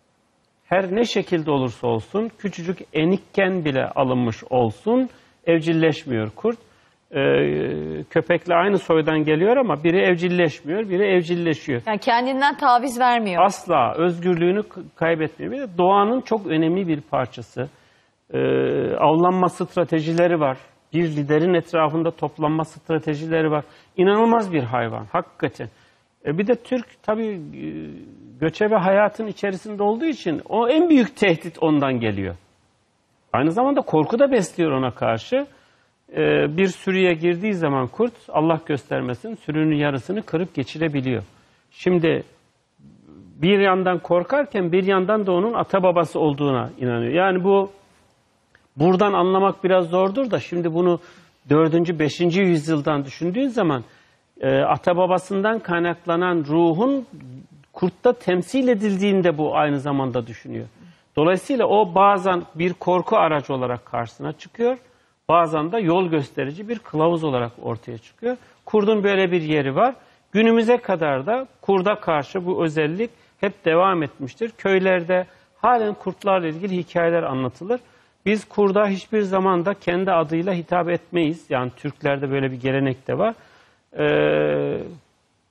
Her ne şekilde olursa olsun, küçücük enikken bile alınmış olsun, evcilleşmiyor kurt. Ee, köpekle aynı soydan geliyor ama biri evcilleşmiyor, biri evcilleşiyor.
Yani kendinden taviz vermiyor.
Asla özgürlüğünü kaybetmiyor. Bir de doğanın çok önemli bir parçası. Ee, avlanma stratejileri var. Bir liderin etrafında toplanma stratejileri var. İnanılmaz bir hayvan, hakikaten. Ee, bir de Türk tabii göçebe hayatın içerisinde olduğu için o en büyük tehdit ondan geliyor. Aynı zamanda korku da besliyor ona karşı. Bir sürüye girdiği zaman kurt, Allah göstermesin, sürünün yarısını kırıp geçirebiliyor. Şimdi bir yandan korkarken bir yandan da onun ata babası olduğuna inanıyor. Yani bu buradan anlamak biraz zordur da şimdi bunu dördüncü beşinci yüzyıldan düşündüğün zaman ata babasından kaynaklanan ruhun kurtta temsil edildiğinde bu aynı zamanda düşünüyor. Dolayısıyla o bazen bir korku aracı olarak karşısına çıkıyor. Bazen de yol gösterici bir kılavuz olarak ortaya çıkıyor. Kurdun böyle bir yeri var. Günümüze kadar da kurda karşı bu özellik hep devam etmiştir. Köylerde halen kurtlarla ilgili hikayeler anlatılır. Biz kurda hiçbir zaman da kendi adıyla hitap etmeyiz. Yani Türklerde böyle bir gelenek de var. Ee,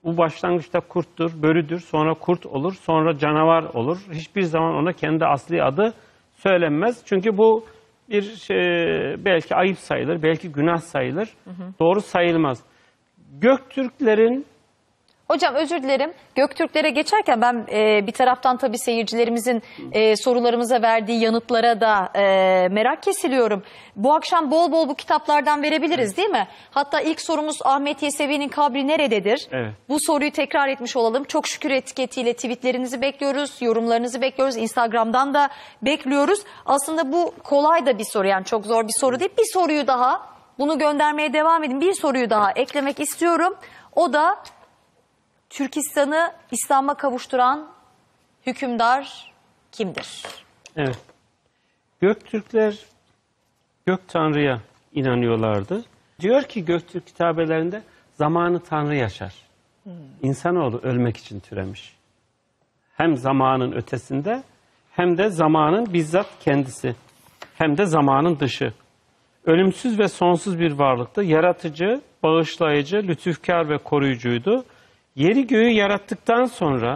Bu başlangıçta kurttur, börüdür, sonra kurt olur, sonra canavar olur. Hiçbir zaman ona kendi asli adı söylenmez. Çünkü bu bir şey, belki ayıp sayılır, belki günah sayılır. Hı hı. Doğru sayılmaz. Göktürklerin...
Hocam özür dilerim. Göktürklere geçerken ben e, bir taraftan tabii seyircilerimizin e, sorularımıza verdiği yanıtlara da e, merak kesiliyorum. Bu akşam bol bol bu kitaplardan verebiliriz, evet, değil mi? Hatta ilk sorumuz Ahmet Yesevi'nin kabri nerededir? Evet. Bu soruyu tekrar etmiş olalım. Çok şükür etiketiyle tweetlerinizi bekliyoruz, yorumlarınızı bekliyoruz. Instagram'dan da bekliyoruz. Aslında bu kolay da bir soru, yani çok zor bir soru değil. Bir soruyu daha, bunu göndermeye devam edin. Bir soruyu daha eklemek istiyorum. O da... Türkistan'ı İslam'a kavuşturan hükümdar kimdir?
Evet. Göktürkler Gök Tanrı'ya inanıyorlardı. Diyor ki Göktürk kitabelerinde zamanı Tanrı yaşar. Hmm. İnsanoğlu ölmek için türemiş. Hem zamanın ötesinde hem de zamanın bizzat kendisi. Hem de zamanın dışı. Ölümsüz ve sonsuz bir varlıktı. Yaratıcı, bağışlayıcı, lütufkar ve koruyucuydu. Yeri göğü yarattıktan sonra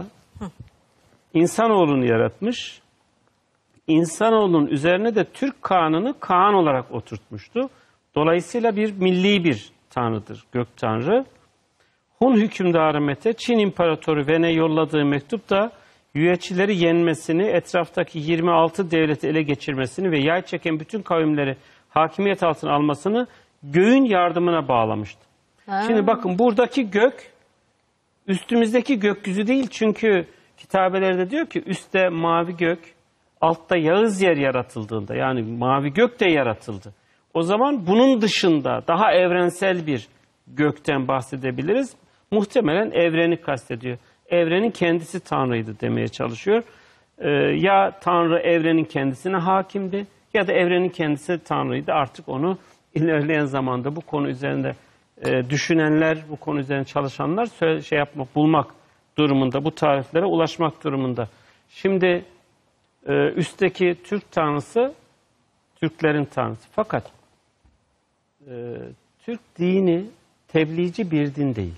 insanoğlunu yaratmış. İnsanoğlunun üzerine de Türk Kağan'ını Kaan olarak oturtmuştu. Dolayısıyla bir milli bir tanrıdır Gök Tanrı. Hun hükümdarı Mete, Çin İmparatoru Ven'e yolladığı mektupta Yüeçileri yenmesini, etraftaki yirmi altı devleti ele geçirmesini ve yay çeken bütün kavimleri hakimiyet altına almasını göğün yardımına bağlamıştı. Ha. Şimdi bakın buradaki gök, üstümüzdeki gökyüzü değil, çünkü kitabelerde diyor ki üstte mavi gök, altta yağız yer yaratıldığında, yani mavi gök de yaratıldı. O zaman bunun dışında daha evrensel bir gökten bahsedebiliriz. Muhtemelen evreni kastediyor. Evrenin kendisi Tanrı'ydı demeye çalışıyor. Ee, ya Tanrı evrenin kendisine hakimdi ya da evrenin kendisi Tanrı'ydı. Artık onu ilerleyen zamanda bu konu üzerinde E, düşünenler, bu konu üzerine çalışanlar söyle, şey yapmak, bulmak durumunda, bu tariflere ulaşmak durumunda. Şimdi e, üstteki Türk tanrısı, Türklerin tanrısı. Fakat e, Türk dini tebliğci bir din değil.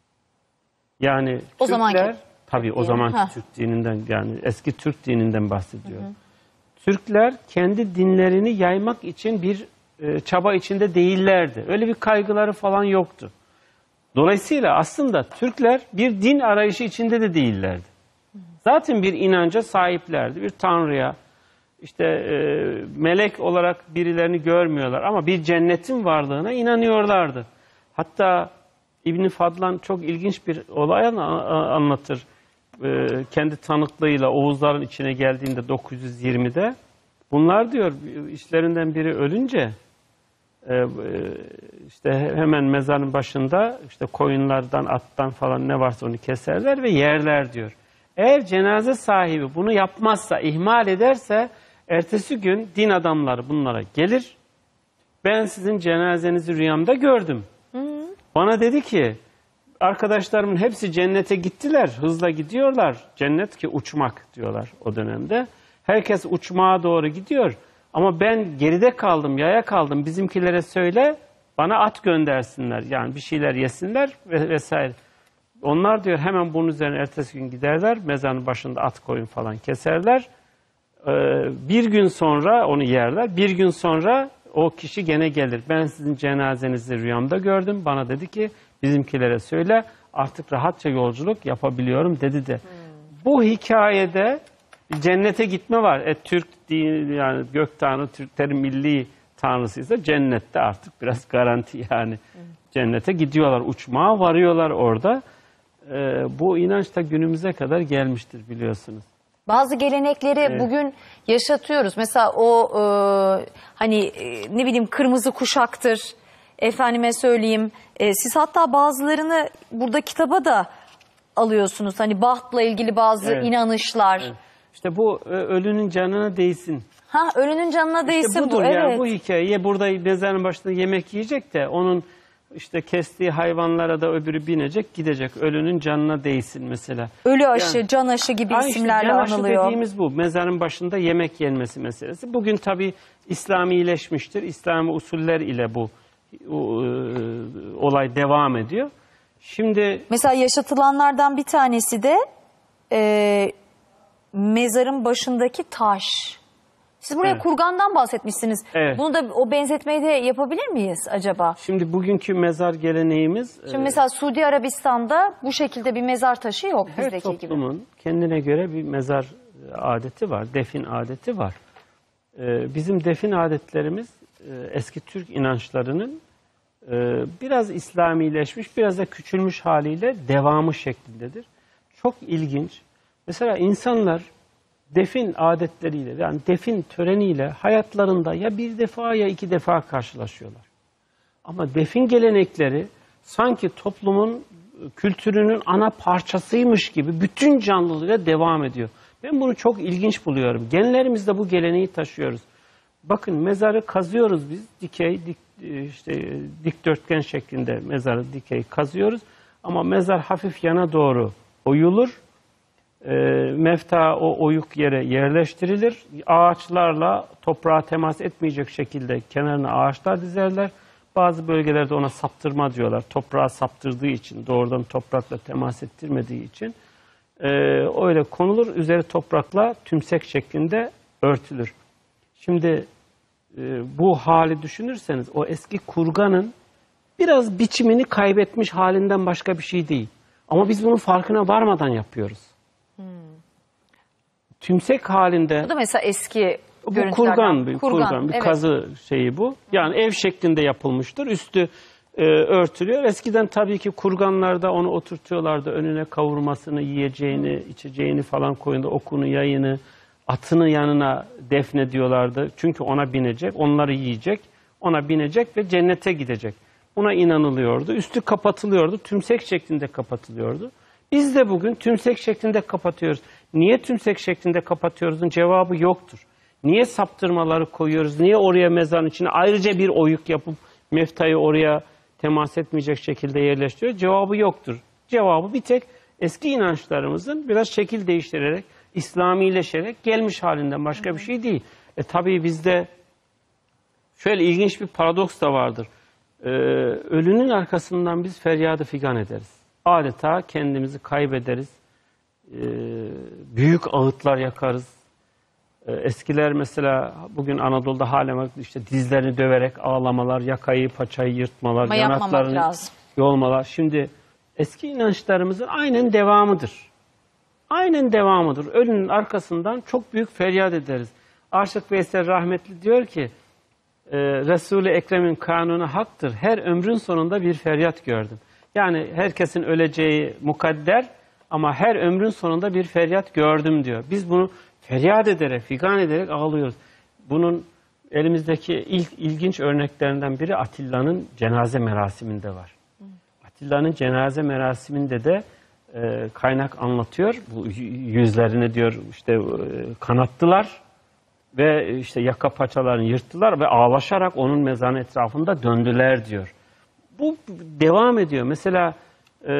Yani
o
Türkler,
zamanki
tabii o zamanki ha. Türk dininden, yani eski Türk dininden bahsediyor. Hı hı. Türkler kendi dinlerini yaymak için bir çaba içinde değillerdi. Öyle bir kaygıları falan yoktu. Dolayısıyla aslında Türkler bir din arayışı içinde de değillerdi. Zaten bir inanca sahiplerdi. Bir tanrıya, işte e, melek olarak birilerini görmüyorlar ama bir cennetin varlığına inanıyorlardı. Hatta İbn Fadlan çok ilginç bir olay anlatır. E, kendi tanıklığıyla Oğuzların içine geldiğinde dokuz yüz yirmide bunlar diyor işlerinden biri ölünce Ee, işte hemen mezarın başında işte koyunlardan, attan falan ne varsa onu keserler ve yerler diyor. Eğer cenaze sahibi bunu yapmazsa, ihmal ederse ertesi gün din adamları bunlara gelir. Ben sizin cenazenizi rüyamda gördüm. Hı hı. Bana dedi ki arkadaşlarımın hepsi cennete gittiler, hızla gidiyorlar. Cennet ki uçmak diyorlar o dönemde. Herkes uçmağa doğru gidiyor. Ama ben geride kaldım, yaya kaldım. Bizimkilere söyle, bana at göndersinler. Yani bir şeyler yesinler vesaire. Onlar diyor hemen bunun üzerine ertesi gün giderler. Mezarın başında at, koyun falan keserler. Ee, bir gün sonra onu yerler. Bir gün sonra o kişi gene gelir. Ben sizin cenazenizi rüyamda gördüm. Bana dedi ki bizimkilere söyle, artık rahatça yolculuk yapabiliyorum dedi de. Hmm. Bu hikayede cennete gitme var. E, Türk dini, yani gök tanrı Türklerin milli tanrısıysa cennette artık biraz garanti yani. Evet. Cennete gidiyorlar, uçmağa varıyorlar orada. E, bu inanç da günümüze kadar gelmiştir biliyorsunuz.
Bazı gelenekleri evet. bugün yaşatıyoruz. Mesela o e, hani e, ne bileyim kırmızı kuşaktır. Efendime söyleyeyim. E, siz hatta bazılarını burada kitaba da alıyorsunuz. Hani bahtla ilgili bazı evet. inanışlar.
Evet. İşte bu ölünün canına değsin.
Ha, ölünün canına değsin
işte budur
bu.
Yani,
evet.
bu hikaye burada mezarın başında yemek yiyecek de onun işte kestiği hayvanlara da öbürü binecek gidecek. Ölünün canına değsin mesela.
Ölü aşı, yani, can aşı gibi isimlerle işte, can aşı anılıyor.
Dediğimiz bu. Mezarın başında yemek yenmesi meselesi. Bugün tabii İslamileşmiştir. İslami usuller ile bu o, olay devam ediyor. Şimdi
Mesela yaşatılanlardan bir tanesi de e, mezarın başındaki taş. Siz buraya
Evet.
kurgandan bahsetmişsiniz.
Evet.
Bunu da o benzetmeyi de yapabilir miyiz acaba?
şimdi bugünkü mezar geleneğimiz
Şimdi
e,
mesela Suudi Arabistan'da bu şekilde bir mezar taşı yok
her
bizdeki gibi.
toplumun kendine göre bir mezar adeti var, defin adeti var. E, bizim defin adetlerimiz e, eski Türk inançlarının e, biraz İslamileşmiş, biraz da küçülmüş haliyle devamı şeklindedir. Çok ilginç. Mesela insanlar defin adetleriyle, yani defin töreniyle hayatlarında ya bir defa ya iki defa karşılaşıyorlar. Ama defin gelenekleri sanki toplumun kültürünün ana parçasıymış gibi bütün canlılığıyla devam ediyor. Ben bunu çok ilginç buluyorum. Genlerimizde bu geleneği taşıyoruz. Bakın mezarı kazıyoruz biz. Dikey, dik, işte dikdörtgen şeklinde mezarı dikey kazıyoruz. Ama mezar hafif yana doğru oyulur. E, mefta o oyuk yere yerleştirilir. Ağaçlarla toprağa temas etmeyecek şekilde kenarına ağaçlar dizerler. Bazı bölgelerde ona saptırma diyorlar. Toprağa saptırdığı için, doğrudan toprakla temas ettirmediği için e, öyle konulur. Üzeri toprakla tümsek şeklinde örtülür. Şimdi e, bu hali düşünürseniz o eski kurganın biraz biçimini kaybetmiş halinden başka bir şey değil. Ama biz bunun farkına varmadan yapıyoruz. Hmm. Tümsek halinde...
Bu da mesela eski
Bu
görüntülerden.
kurgan, bir kurgan, kurgan bir
evet.
kazı şeyi bu. Yani ev şeklinde yapılmıştır. Üstü e, örtülüyor. Eskiden tabii ki kurganlarda onu oturtuyorlardı. Önüne kavurmasını, yiyeceğini, içeceğini falan koyunda okunu, yayını, atını yanına defnediyorlardı. Çünkü ona binecek, onları yiyecek, ona binecek ve cennete gidecek. Buna inanılıyordu. Üstü kapatılıyordu. Tümsek şeklinde kapatılıyordu. Biz de bugün tümsek şeklinde kapatıyoruz. Niye tümsek şeklinde kapatıyoruzun cevabı yoktur. Niye saptırmaları koyuyoruz? Niye oraya mezarın içine ayrıca bir oyuk yapıp meftayı oraya temas etmeyecek şekilde yerleştiriyoruz? Cevabı yoktur. Cevabı bir tek eski inançlarımızın biraz şekil değiştirerek, İslamileşerek gelmiş halinden başka bir şey değil. E tabii bizde şöyle ilginç bir paradoks da vardır. Ee, ölünün arkasından biz feryadı figan ederiz. Adeta kendimizi kaybederiz. Ee, büyük ağıtlar yakarız. Eskiler mesela bugün Anadolu'da halen işte dizlerini döverek ağlamalar, yakayı, paçayı yırtmalar,
Ama
yanaklarını yolmalar. Şimdi eski inançlarımızın aynen devamıdır. Aynen devamıdır. Ölünün arkasından çok büyük feryat ederiz. Aşık Veysel rahmetli diyor ki, e, Resul-i Ekrem'in kanunu haktır. Her ömrün sonunda bir feryat gördüm. Yani herkesin öleceği mukadder ama her ömrün sonunda bir feryat gördüm diyor. Biz bunu feryat ederek, figan ederek ağlıyoruz. Bunun elimizdeki ilk ilginç örneklerinden biri Atilla'nın cenaze merasiminde var. Atilla'nın cenaze merasiminde de e, kaynak anlatıyor. Bu yüzlerini diyor işte e, kanattılar ve işte yaka paçalarını yırttılar ve ağlaşarak onun mezarının etrafında döndüler diyor. Bu devam ediyor. Mesela e,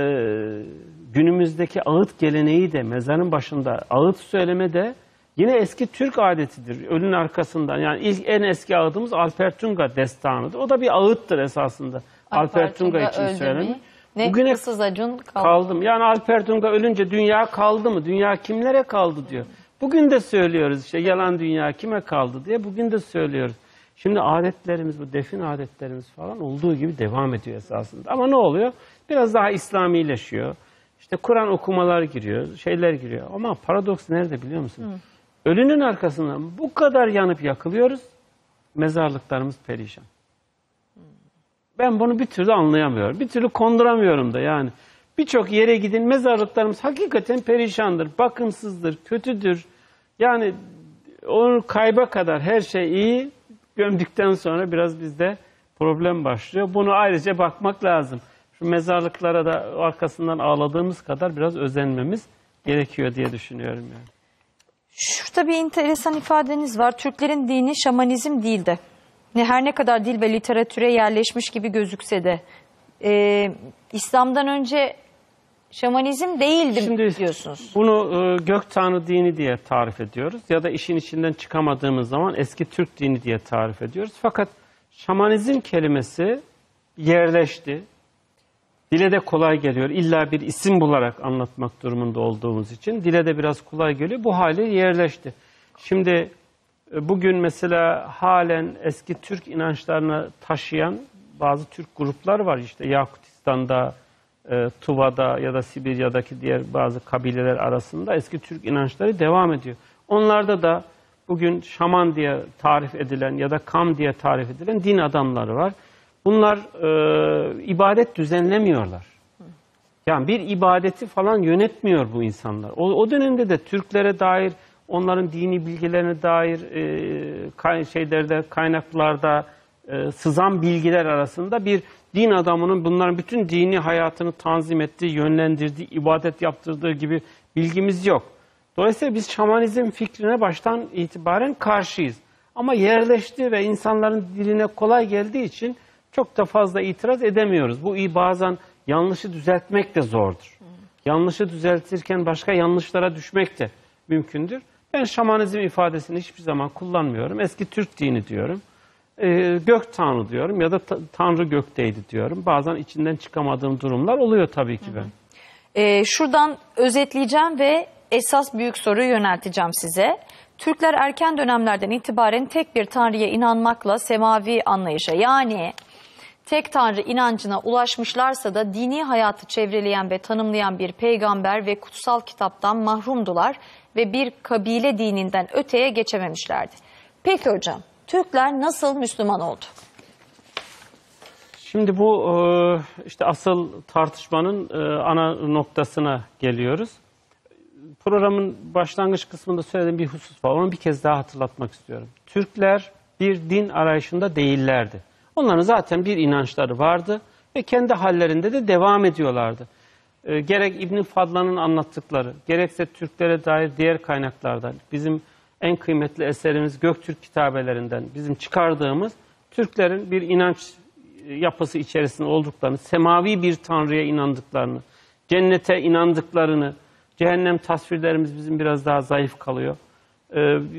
günümüzdeki ağıt geleneği de mezarın başında ağıt söyleme de yine eski Türk adetidir. Ölünün arkasından yani ilk en eski ağıtımız Alpertunga destanıdır. O da bir ağıttır esasında. Alpertunga, Alpertunga için söylemi.
Ne
Bugüne
acun kaldı.
kaldım. Yani Alpertunga ölünce dünya kaldı mı? Dünya kimlere kaldı diyor. Bugün de söylüyoruz işte yalan dünya kime kaldı diye bugün de söylüyoruz. Şimdi adetlerimiz bu defin adetlerimiz falan olduğu gibi devam ediyor esasında. Ama ne oluyor? Biraz daha İslamileşiyor. İşte Kur'an okumalar giriyor, şeyler giriyor. Ama paradoks nerede biliyor musun? Hı. Ölünün arkasından bu kadar yanıp yakılıyoruz, mezarlıklarımız perişan. Hı. Ben bunu bir türlü anlayamıyorum. Bir türlü konduramıyorum da yani. Birçok yere gidin mezarlıklarımız hakikaten perişandır, bakımsızdır, kötüdür. Yani onun kayba kadar her şey iyi, gömdükten sonra biraz bizde problem başlıyor. Bunu ayrıca bakmak lazım. Şu mezarlıklara da arkasından ağladığımız kadar biraz özenmemiz gerekiyor diye düşünüyorum yani.
Şurada bir enteresan ifadeniz var. Türklerin dini şamanizm değildi. Ne her ne kadar dil ve literatüre yerleşmiş gibi gözükse de e, İslam'dan önce şamanizm değildi
Şimdi
diyorsunuz.
Bunu e, gök tanrı dini diye tarif ediyoruz ya da işin içinden çıkamadığımız zaman eski Türk dini diye tarif ediyoruz. Fakat şamanizm kelimesi yerleşti. Dile de kolay geliyor. İlla bir isim bularak anlatmak durumunda olduğumuz için dile de biraz kolay geliyor. Bu hali yerleşti. Şimdi bugün mesela halen eski Türk inançlarını taşıyan bazı Türk gruplar var. İşte Yakutistan'da, e, Tuva'da ya da Sibirya'daki diğer bazı kabileler arasında eski Türk inançları devam ediyor. Onlarda da bugün şaman diye tarif edilen ya da kam diye tarif edilen din adamları var. Bunlar e, ibadet düzenlemiyorlar. Yani bir ibadeti falan yönetmiyor bu insanlar. O, o dönemde de Türklere dair, onların dini bilgilerine dair e, kay, şeylerde, kaynaklarda e, sızan bilgiler arasında bir din adamının bunların bütün dini hayatını tanzim ettiği, yönlendirdiği, ibadet yaptırdığı gibi bilgimiz yok. Dolayısıyla biz şamanizm fikrine baştan itibaren karşıyız. Ama yerleşti ve insanların diline kolay geldiği için çok da fazla itiraz edemiyoruz. Bu iyi, bazen yanlışı düzeltmek de zordur. Hmm. Yanlışı düzeltirken başka yanlışlara düşmek de mümkündür. Ben şamanizm ifadesini hiçbir zaman kullanmıyorum. Eski Türk dini diyorum. Ee, gök tanrı diyorum ya da ta tanrı gökteydi diyorum. Bazen içinden çıkamadığım durumlar oluyor tabii ki ben.
Ee, şuradan özetleyeceğim ve esas büyük soruyu yönelteceğim size. Türkler erken dönemlerden itibaren tek bir tanrıya inanmakla semavi anlayışa, yani tek tanrı inancına ulaşmışlarsa da dini hayatı çevreleyen ve tanımlayan bir peygamber ve kutsal kitaptan mahrumdular ve bir kabile dininden öteye geçememişlerdi. Peki hocam, Türkler nasıl Müslüman oldu?
Şimdi bu işte asıl tartışmanın ana noktasına geliyoruz. Programın başlangıç kısmında söylediğim bir husus var. Onu bir kez daha hatırlatmak istiyorum. Türkler bir din arayışında değillerdi. Onların zaten bir inançları vardı ve kendi hallerinde de devam ediyorlardı. E, gerek İbn Fadlan'ın anlattıkları, gerekse Türklere dair diğer kaynaklardan, bizim en kıymetli eserimiz Göktürk kitabelerinden bizim çıkardığımız Türklerin bir inanç yapısı içerisinde olduklarını, semavi bir tanrıya inandıklarını, cennete inandıklarını, cehennem tasvirlerimiz bizim biraz daha zayıf kalıyor. Ee,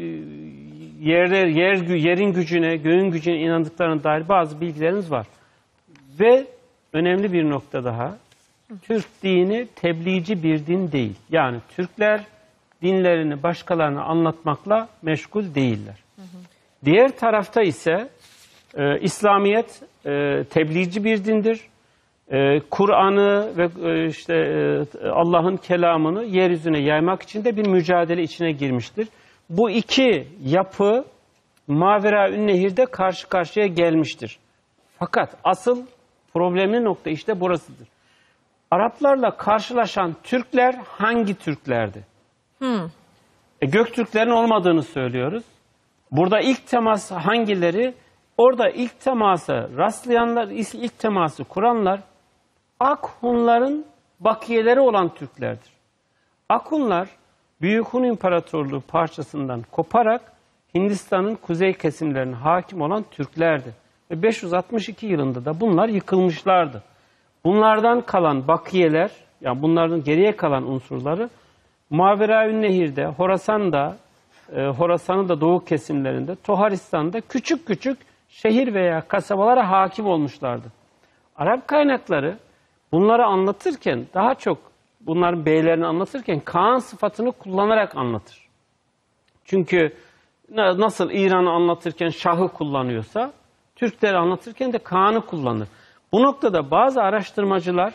yerler, yer, yerin gücüne, göğün gücüne inandıklarına dair bazı bilgilerimiz var. Ve önemli bir nokta daha, Türk dini tebliğci bir din değil. Yani Türkler dinlerini başkalarına anlatmakla meşgul değiller. Hı hı. Diğer tarafta ise e, İslamiyet e, tebliğci bir dindir. E, Kur'an'ı ve e, işte e, Allah'ın kelamını yeryüzüne yaymak için de bir mücadele içine girmiştir. Bu iki yapı Mavera-ün-Nehir'de karşı karşıya gelmiştir. Fakat asıl problemli nokta işte burasıdır. Araplarla karşılaşan Türkler hangi Türklerdi? Hmm. E, Göktürklerin olmadığını söylüyoruz. Burada ilk temas hangileri? Orada ilk temasa rastlayanlar, ilk teması kuranlar Akhunların bakiyeleri olan Türklerdir. Akhunlar Büyük Hun İmparatorluğu parçasından koparak Hindistan'ın kuzey kesimlerine hakim olan Türklerdi. Ve beş yüz altmış iki yılında da bunlar yıkılmışlardı. Bunlardan kalan bakiyeler, yani bunların geriye kalan unsurları Mavera-ün-Nehir'de, Horasan'da, e, Horasan'ın da doğu kesimlerinde, Toharistan'da küçük küçük şehir veya kasabalara hakim olmuşlardı. Arap kaynakları bunları anlatırken daha çok bunların beylerini anlatırken Kaan sıfatını kullanarak anlatır. Çünkü nasıl İran'ı anlatırken Şah'ı kullanıyorsa Türkleri anlatırken de Kaan'ı kullanır. Bu noktada bazı araştırmacılar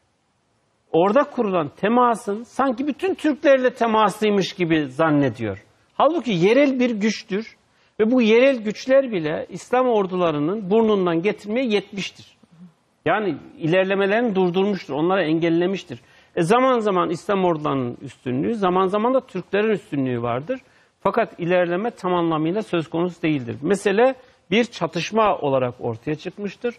orada kurulan temasın sanki bütün Türklerle temaslıymış gibi zannediyor. Halbuki yerel bir güçtür ve bu yerel güçler bile İslam ordularının burnundan getirmeye yetmiştir. Yani ilerlemelerini durdurmuştur, onları engellemiştir. E zaman zaman İslam ordularının üstünlüğü, zaman zaman da Türklerin üstünlüğü vardır. Fakat ilerleme tam anlamıyla söz konusu değildir. Mesele bir çatışma olarak ortaya çıkmıştır.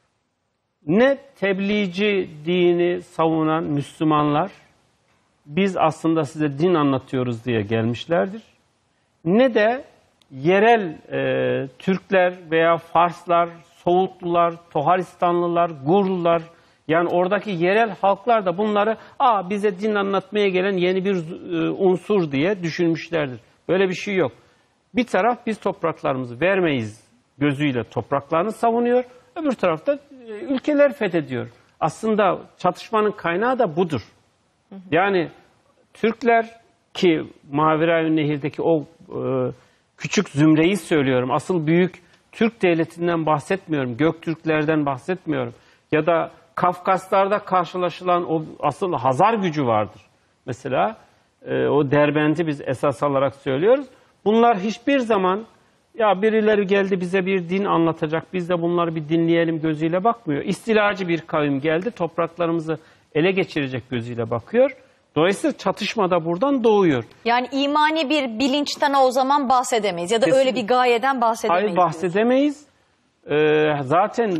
Ne tebliğci dini savunan Müslümanlar, biz aslında size din anlatıyoruz diye gelmişlerdir. Ne de yerel e, Türkler veya Farslar, Soğutlular, Toharistanlılar, Gurlular, yani oradaki yerel halklar da bunları Aa, bize din anlatmaya gelen yeni bir e, unsur diye düşünmüşlerdir. Böyle bir şey yok. Bir taraf biz topraklarımızı vermeyiz gözüyle topraklarını savunuyor, öbür tarafta e, ülkeler fethediyor. Aslında çatışmanın kaynağı da budur. Yani Türkler ki Mavirayü Nehir'deki o e, küçük zümreyi söylüyorum. Asıl büyük Türk devletinden bahsetmiyorum. Göktürklerden bahsetmiyorum. Ya da Kafkaslar'da karşılaşılan o asıl Hazar gücü vardır. Mesela e, o Derbent'i biz esas alarak söylüyoruz. Bunlar hiçbir zaman ya birileri geldi bize bir din anlatacak, biz de bunları bir dinleyelim gözüyle bakmıyor. İstilacı bir kavim geldi, topraklarımızı ele geçirecek gözüyle bakıyor. Dolayısıyla çatışma da buradan doğuyor.
Yani imani bir bilinçten o zaman bahsedemeyiz ya da
Kesinlikle.
öyle bir gayeden bahsedemeyiz.
Hayır, bahsedemeyiz. Ee, zaten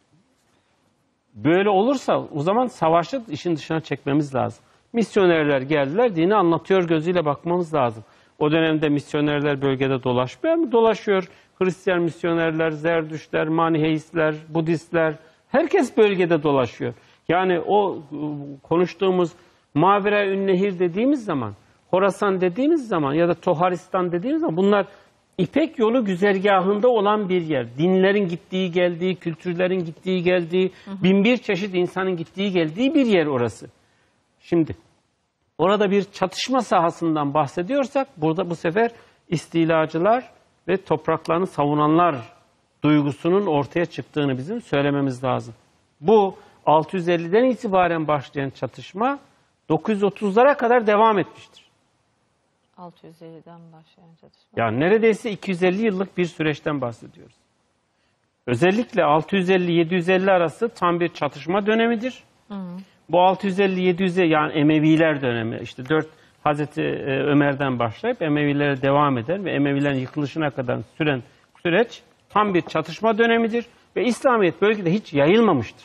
böyle olursa o zaman savaşı işin dışına çekmemiz lazım. Misyonerler geldiler, dini anlatıyor gözüyle bakmamız lazım. O dönemde misyonerler bölgede dolaşmıyor mu? Dolaşıyor. Hristiyan misyonerler, Zerdüştler, Maniheistler, Budistler, herkes bölgede dolaşıyor. Yani o konuştuğumuz Mavera-ün Nehir dediğimiz zaman, Horasan dediğimiz zaman ya da Toharistan dediğimiz zaman bunlar İpek yolu güzergahında olan bir yer. Dinlerin gittiği geldiği, kültürlerin gittiği geldiği, hı hı. bin bir çeşit insanın gittiği geldiği bir yer orası. Şimdi orada bir çatışma sahasından bahsediyorsak burada bu sefer istilacılar ve topraklarını savunanlar duygusunun ortaya çıktığını bizim söylememiz lazım. Bu altı yüz elliden itibaren başlayan çatışma dokuz yüz otuzlara kadar devam etmiştir.
altı yüz elliden başlayan çatışma.
Yani neredeyse iki yüz elli yıllık bir süreçten bahsediyoruz. Özellikle altı yüz elli yedi yüz elli arası tam bir çatışma dönemidir. Hı hı. Bu altı yüz elli yedi yüz yani Emeviler dönemi, işte dört Hazreti Ömer'den başlayıp Emevilere devam eder ve Emevilerin yıkılışına kadar süren süreç tam bir çatışma dönemidir ve İslamiyet bölgede hiç yayılmamıştır.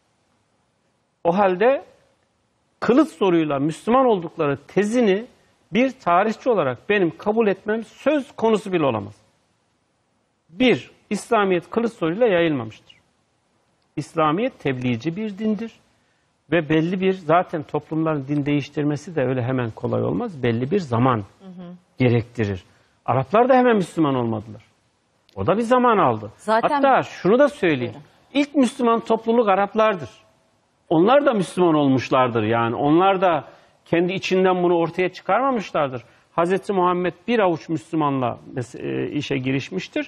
O halde kılıç soruyla Müslüman oldukları tezini bir tarihçi olarak benim kabul etmem söz konusu bile olamaz. Bir, İslamiyet kılıç soruyla yayılmamıştır. İslamiyet tebliğci bir dindir. Ve belli bir, zaten toplumların din değiştirmesi de öyle hemen kolay olmaz. Belli bir zaman hı hı. gerektirir. Araplar da hemen Müslüman olmadılar. O da bir zaman aldı. Zaten... Hatta şunu da söyleyeyim. Buyurun. İlk Müslüman topluluk Araplardır. Onlar da Müslüman olmuşlardır yani. Onlar da kendi içinden bunu ortaya çıkarmamışlardır. Hazreti Muhammed bir avuç Müslümanla işe girişmiştir.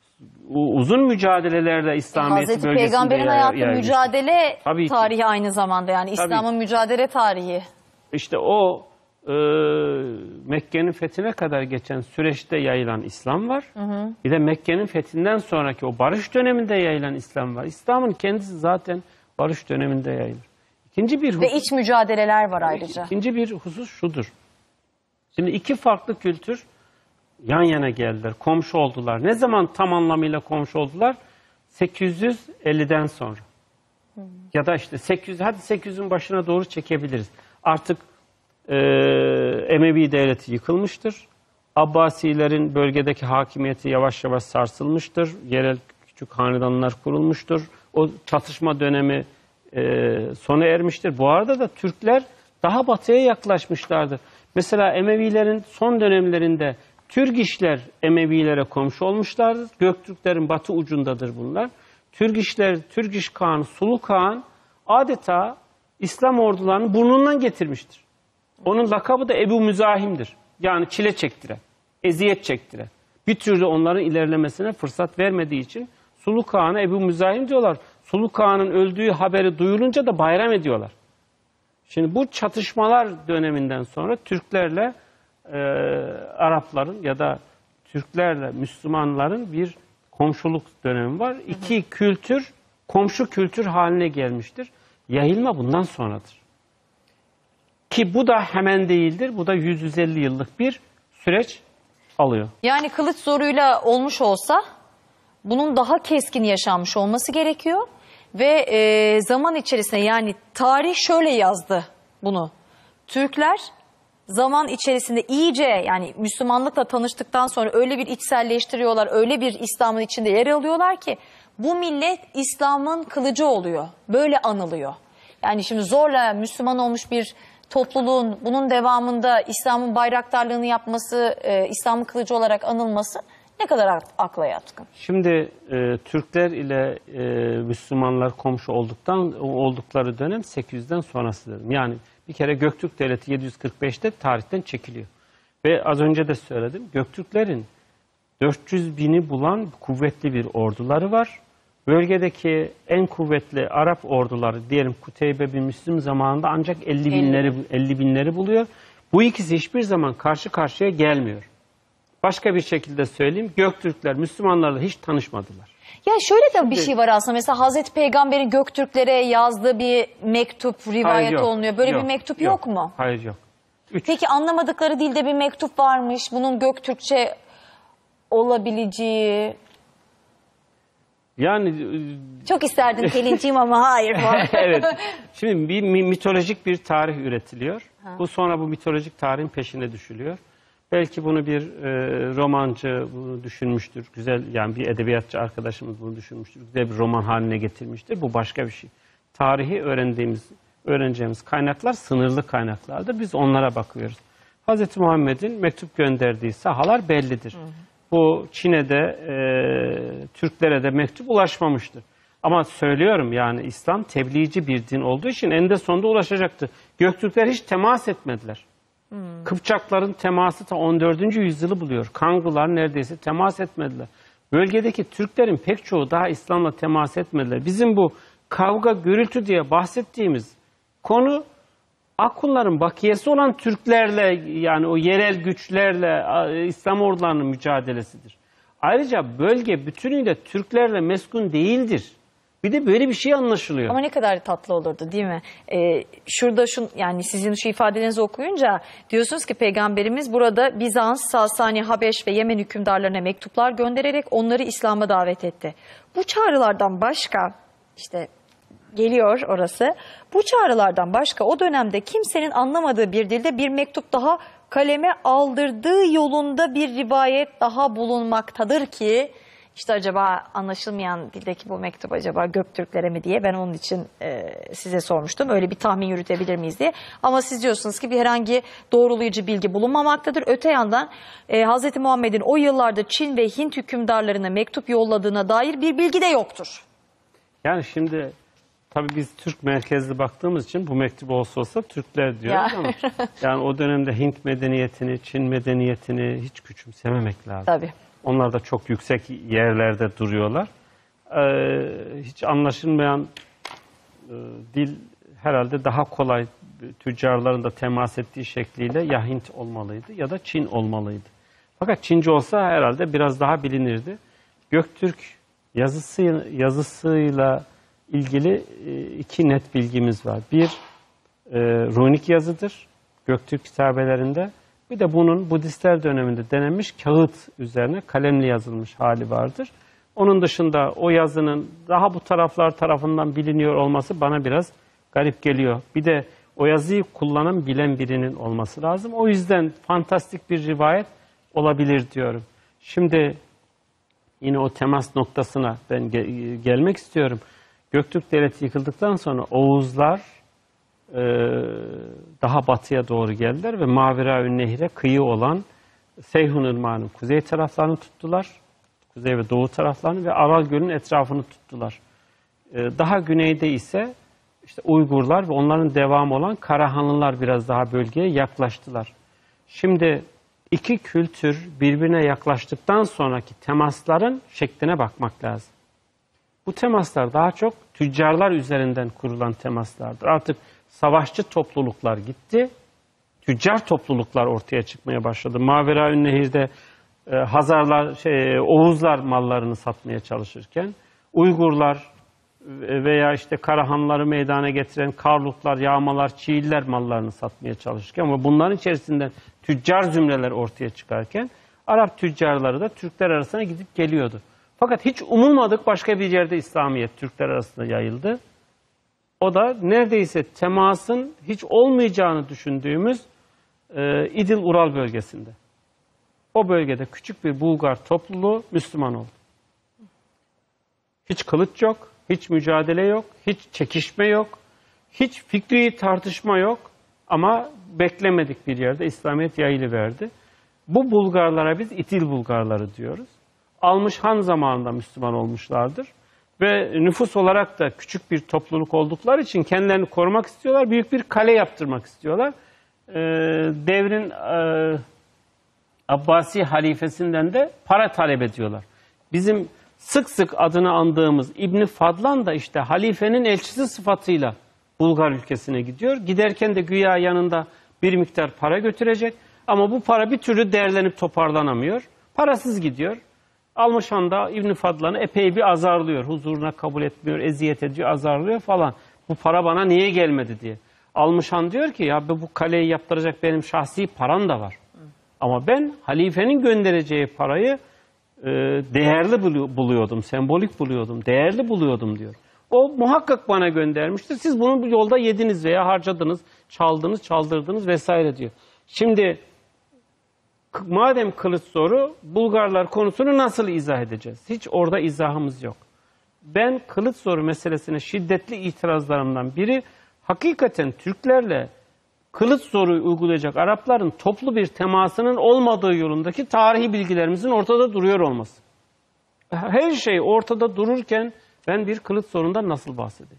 Uzun mücadelelerde İslamiyet'i
Hazreti
bölgesinde
Peygamber'in hayatı
yayılmıştır.
mücadele
Tabii
tarihi
ki.
Aynı zamanda yani İslam'ın mücadele tarihi.
İşte o e, Mekke'nin fethine kadar geçen süreçte yayılan İslam var. Hı hı. Bir de Mekke'nin fethinden sonraki o barış döneminde yayılan İslam var. İslam'ın kendisi zaten barış döneminde yayılır. İkinci bir husus,
ve iç mücadeleler var ayrıca. İkinci
bir husus şudur. Şimdi iki farklı kültür yan yana geldiler, komşu oldular. Ne zaman tam anlamıyla komşu oldular? sekiz yüz elliden sonra. Hmm. Ya da işte sekiz yüz, hadi sekiz yüzün başına doğru çekebiliriz. Artık e, Emevi devleti yıkılmıştır. Abbasilerin bölgedeki hakimiyeti yavaş yavaş sarsılmıştır. Yerel küçük hanedanlar kurulmuştur. O çatışma dönemi e, sona ermiştir. Bu arada da Türkler daha batıya yaklaşmışlardır. Mesela Emevilerin son dönemlerinde Türgişler Emevilere komşu olmuşlardır. Göktürklerin batı ucundadır bunlar. Türgişler, Türgiş Kağan, Sulu Kağan adeta İslam ordularını burnundan getirmiştir. Onun lakabı da Ebu Müzahim'dir. Yani çile çektiren, eziyet çektiren. Bir türlü onların ilerlemesine fırsat vermediği için Sulu Kağan'a Ebu Müzahim diyorlar. Sulu Kağan'ın öldüğü haberi duyulunca da bayram ediyorlar. Şimdi bu çatışmalar döneminden sonra Türklerle e, Arapların ya da Türklerle Müslümanların bir komşuluk dönemi var. İki kültür komşu kültür haline gelmiştir. Yayılma bundan sonradır. Ki bu da hemen değildir. Bu da yüz yüz elli yıllık bir süreç alıyor.
Yani kılıç zoruyla olmuş olsa bunun daha keskin yaşanmış olması gerekiyor. Ve e, zaman içerisinde yani tarih şöyle yazdı bunu. Türkler zaman içerisinde iyice yani Müslümanlıkla tanıştıktan sonra öyle bir içselleştiriyorlar, öyle bir İslam'ın içinde yer alıyorlar ki bu millet İslam'ın kılıcı oluyor. Böyle anılıyor. Yani şimdi zorla Müslüman olmuş bir topluluğun bunun devamında İslam'ın bayraktarlığını yapması, e, İslam'ın kılıcı olarak anılması Ne kadar ak- akla yatkın?
Şimdi e, Türkler ile e, Müslümanlar komşu olduktan oldukları dönem sekiz yüzden sonrasıdır. Yani bir kere Göktürk Devleti yedi yüz kırk beşte tarihten çekiliyor. Ve az önce de söyledim, Göktürklerin dört yüz bini bulan kuvvetli bir orduları var. Bölgedeki en kuvvetli Arap orduları diyelim Kuteybe bin Müslim zamanında ancak elli binleri elli binleri buluyor. Bu ikisi hiçbir zaman karşı karşıya gelmiyor. Başka bir şekilde söyleyeyim, Göktürkler Müslümanlarla hiç tanışmadılar.
Ya şöyle de bir şey var aslında. Mesela Hazreti Peygamber'in Göktürklere yazdığı bir mektup rivayet
Hayır, yok.
olunuyor. Böyle
Yok,
bir mektup yok,
yok
mu?
Hayır, yok. Üç.
Peki anlamadıkları dilde bir mektup varmış. Bunun Göktürkçe olabileceği...
Yani
Çok isterdim Pelinciğim ama hayır falan.
evet. Şimdi bir mitolojik bir tarih üretiliyor. Ha. Bu sonra bu mitolojik tarihin peşine düşülüyor. Belki bunu bir e, romancı bunu düşünmüştür. Güzel, yani bir edebiyatçı arkadaşımız bunu düşünmüştür. Güzel bir roman haline getirmiştir. Bu başka bir şey. Tarihi öğrendiğimiz, öğreneceğimiz kaynaklar sınırlı kaynaklardır. Biz onlara bakıyoruz. Hazreti Muhammed'in mektup gönderdiği sahalar bellidir. Hı hı. Bu Çin'e de e, Türklere de mektup ulaşmamıştır. Ama söylüyorum, yani İslam tebliğci bir din olduğu için eninde sonunda ulaşacaktı. Göktürkler hiç temas etmediler. Hmm. Kıpçakların teması ta on dördüncü yüzyılı buluyor. Kangular neredeyse temas etmediler. Bölgedeki Türklerin pek çoğu daha İslam'la temas etmediler. Bizim bu kavga, gürültü diye bahsettiğimiz konu Akunların bakiyesi olan Türklerle, yani o yerel güçlerle İslam ordularının mücadelesidir. Ayrıca bölge bütünüyle Türklerle meskun değildir. Bir de böyle bir şey anlaşılıyor.
Ama ne kadar tatlı olurdu değil mi? Ee, şurada şu, yani sizin şu ifadelerinizi okuyunca diyorsunuz ki Peygamberimiz burada Bizans, Sasani, Habeş ve Yemen hükümdarlarına mektuplar göndererek onları İslam'a davet etti. Bu çağrılardan başka işte geliyor orası. Bu çağrılardan başka o dönemde kimsenin anlamadığı bir dilde bir mektup daha kaleme aldırdığı yolunda bir rivayet daha bulunmaktadır ki işte acaba anlaşılmayan dildeki bu mektup acaba Göktürklere mi diye ben onun için e, size sormuştum. Öyle bir tahmin yürütebilir miyiz diye. Ama siz diyorsunuz ki bir herhangi doğrulayıcı bilgi bulunmamaktadır. Öte yandan e, Hazreti Muhammed'in o yıllarda Çin ve Hint hükümdarlarına mektup yolladığına dair bir bilgi de yoktur.
Yani şimdi tabii biz Türk merkezli baktığımız için bu mektup olsa olsa Türkler diyoruz ya. Ama yani o dönemde Hint medeniyetini, Çin medeniyetini hiç küçümsememek lazım.
Tabii.
Onlar da çok yüksek yerlerde duruyorlar. Ee, hiç anlaşılmayan e, dil herhalde daha kolay tüccarların da temas ettiği şekliyle ya Hint olmalıydı ya da Çin olmalıydı. Fakat Çince olsa herhalde biraz daha bilinirdi. Göktürk yazısı, yazısıyla ilgili iki net bilgimiz var. Bir, e, runik yazıdır Göktürk kitabelerinde. Bir de bunun Budistler döneminde denenmiş kağıt üzerine kalemle yazılmış hali vardır. Onun dışında o yazının daha bu taraflar tarafından biliniyor olması bana biraz garip geliyor. Bir de o yazıyı kullanan, bilen birinin olması lazım. O yüzden fantastik bir rivayet olabilir diyorum. Şimdi yine o temas noktasına ben ge gelmek istiyorum. Göktürk Devleti yıkıldıktan sonra Oğuzlar e, daha batıya doğru geldiler ve Maveraün Nehir'e kıyı olan Seyhun Irmağı'nın kuzey taraflarını tuttular. Kuzey ve doğu taraflarını ve Aral Gölü'nün etrafını tuttular. E, daha güneyde ise işte Uygurlar ve onların devamı olan Karahanlılar biraz daha bölgeye yaklaştılar. Şimdi iki kültür birbirine yaklaştıktan sonraki temasların şekline bakmak lazım. Bu temaslar daha çok tüccarlar üzerinden kurulan temaslardır. Artık savaşçı topluluklar gitti, tüccar topluluklar ortaya çıkmaya başladı. Maveraün Nehir'de e, Hazarlar, şey, Oğuzlar mallarını satmaya çalışırken, Uygurlar veya işte Karahanları meydana getiren Karluklar, Yağmalar, Çiğiller mallarını satmaya çalışırken ama bunların içerisinden tüccar zümreler ortaya çıkarken Arap tüccarları da Türkler arasına gidip geliyordu. Fakat hiç umulmadık başka bir yerde İslamiyet Türkler arasında yayıldı. O da neredeyse temasın hiç olmayacağını düşündüğümüz e, İdil-Ural bölgesinde. O bölgede küçük bir Bulgar topluluğu Müslüman oldu. Hiç kılıç yok, hiç mücadele yok, hiç çekişme yok, hiç fikri tartışma yok ama beklemedik bir yerde İslamiyet yayılıverdi. Bu Bulgarlara biz İdil Bulgarları diyoruz. Almış Han zamanında Müslüman olmuşlardır. Ve nüfus olarak da küçük bir topluluk oldukları için kendilerini korumak istiyorlar. Büyük bir kale yaptırmak istiyorlar. Ee, devrin e, Abbasi halifesinden de para talep ediyorlar. Bizim sık sık adını andığımız İbn Fadlan da işte halifenin elçisi sıfatıyla Bulgar ülkesine gidiyor. Giderken de güya yanında bir miktar para götürecek. Ama bu para bir türlü değerlenip toparlanamıyor. Parasız gidiyor. Almış Han da İbn Fadlan'ı epey bir azarlıyor. Huzuruna kabul etmiyor, eziyet ediyor, azarlıyor falan. Bu para bana niye gelmedi diye. Almış Han diyor ki ya bu kaleyi yaptıracak benim şahsi param da var. Ama ben halifenin göndereceği parayı e, değerli buluyordum, sembolik buluyordum, değerli buluyordum diyor. O muhakkak bana göndermiştir. Siz bunu bu yolda yediniz veya harcadınız, çaldınız, çaldırdınız vesaire diyor. Şimdi madem kılıç zoru, Bulgarlar konusunu nasıl izah edeceğiz? Hiç orada izahımız yok. Ben kılıç zoru meselesine şiddetli itirazlarımdan biri hakikaten Türklerle kılıç zoru uygulayacak Arapların toplu bir temasının olmadığı yolundaki tarihi bilgilerimizin ortada duruyor olması. Her şey ortada dururken ben bir kılıç zorundan nasıl bahsedeyim?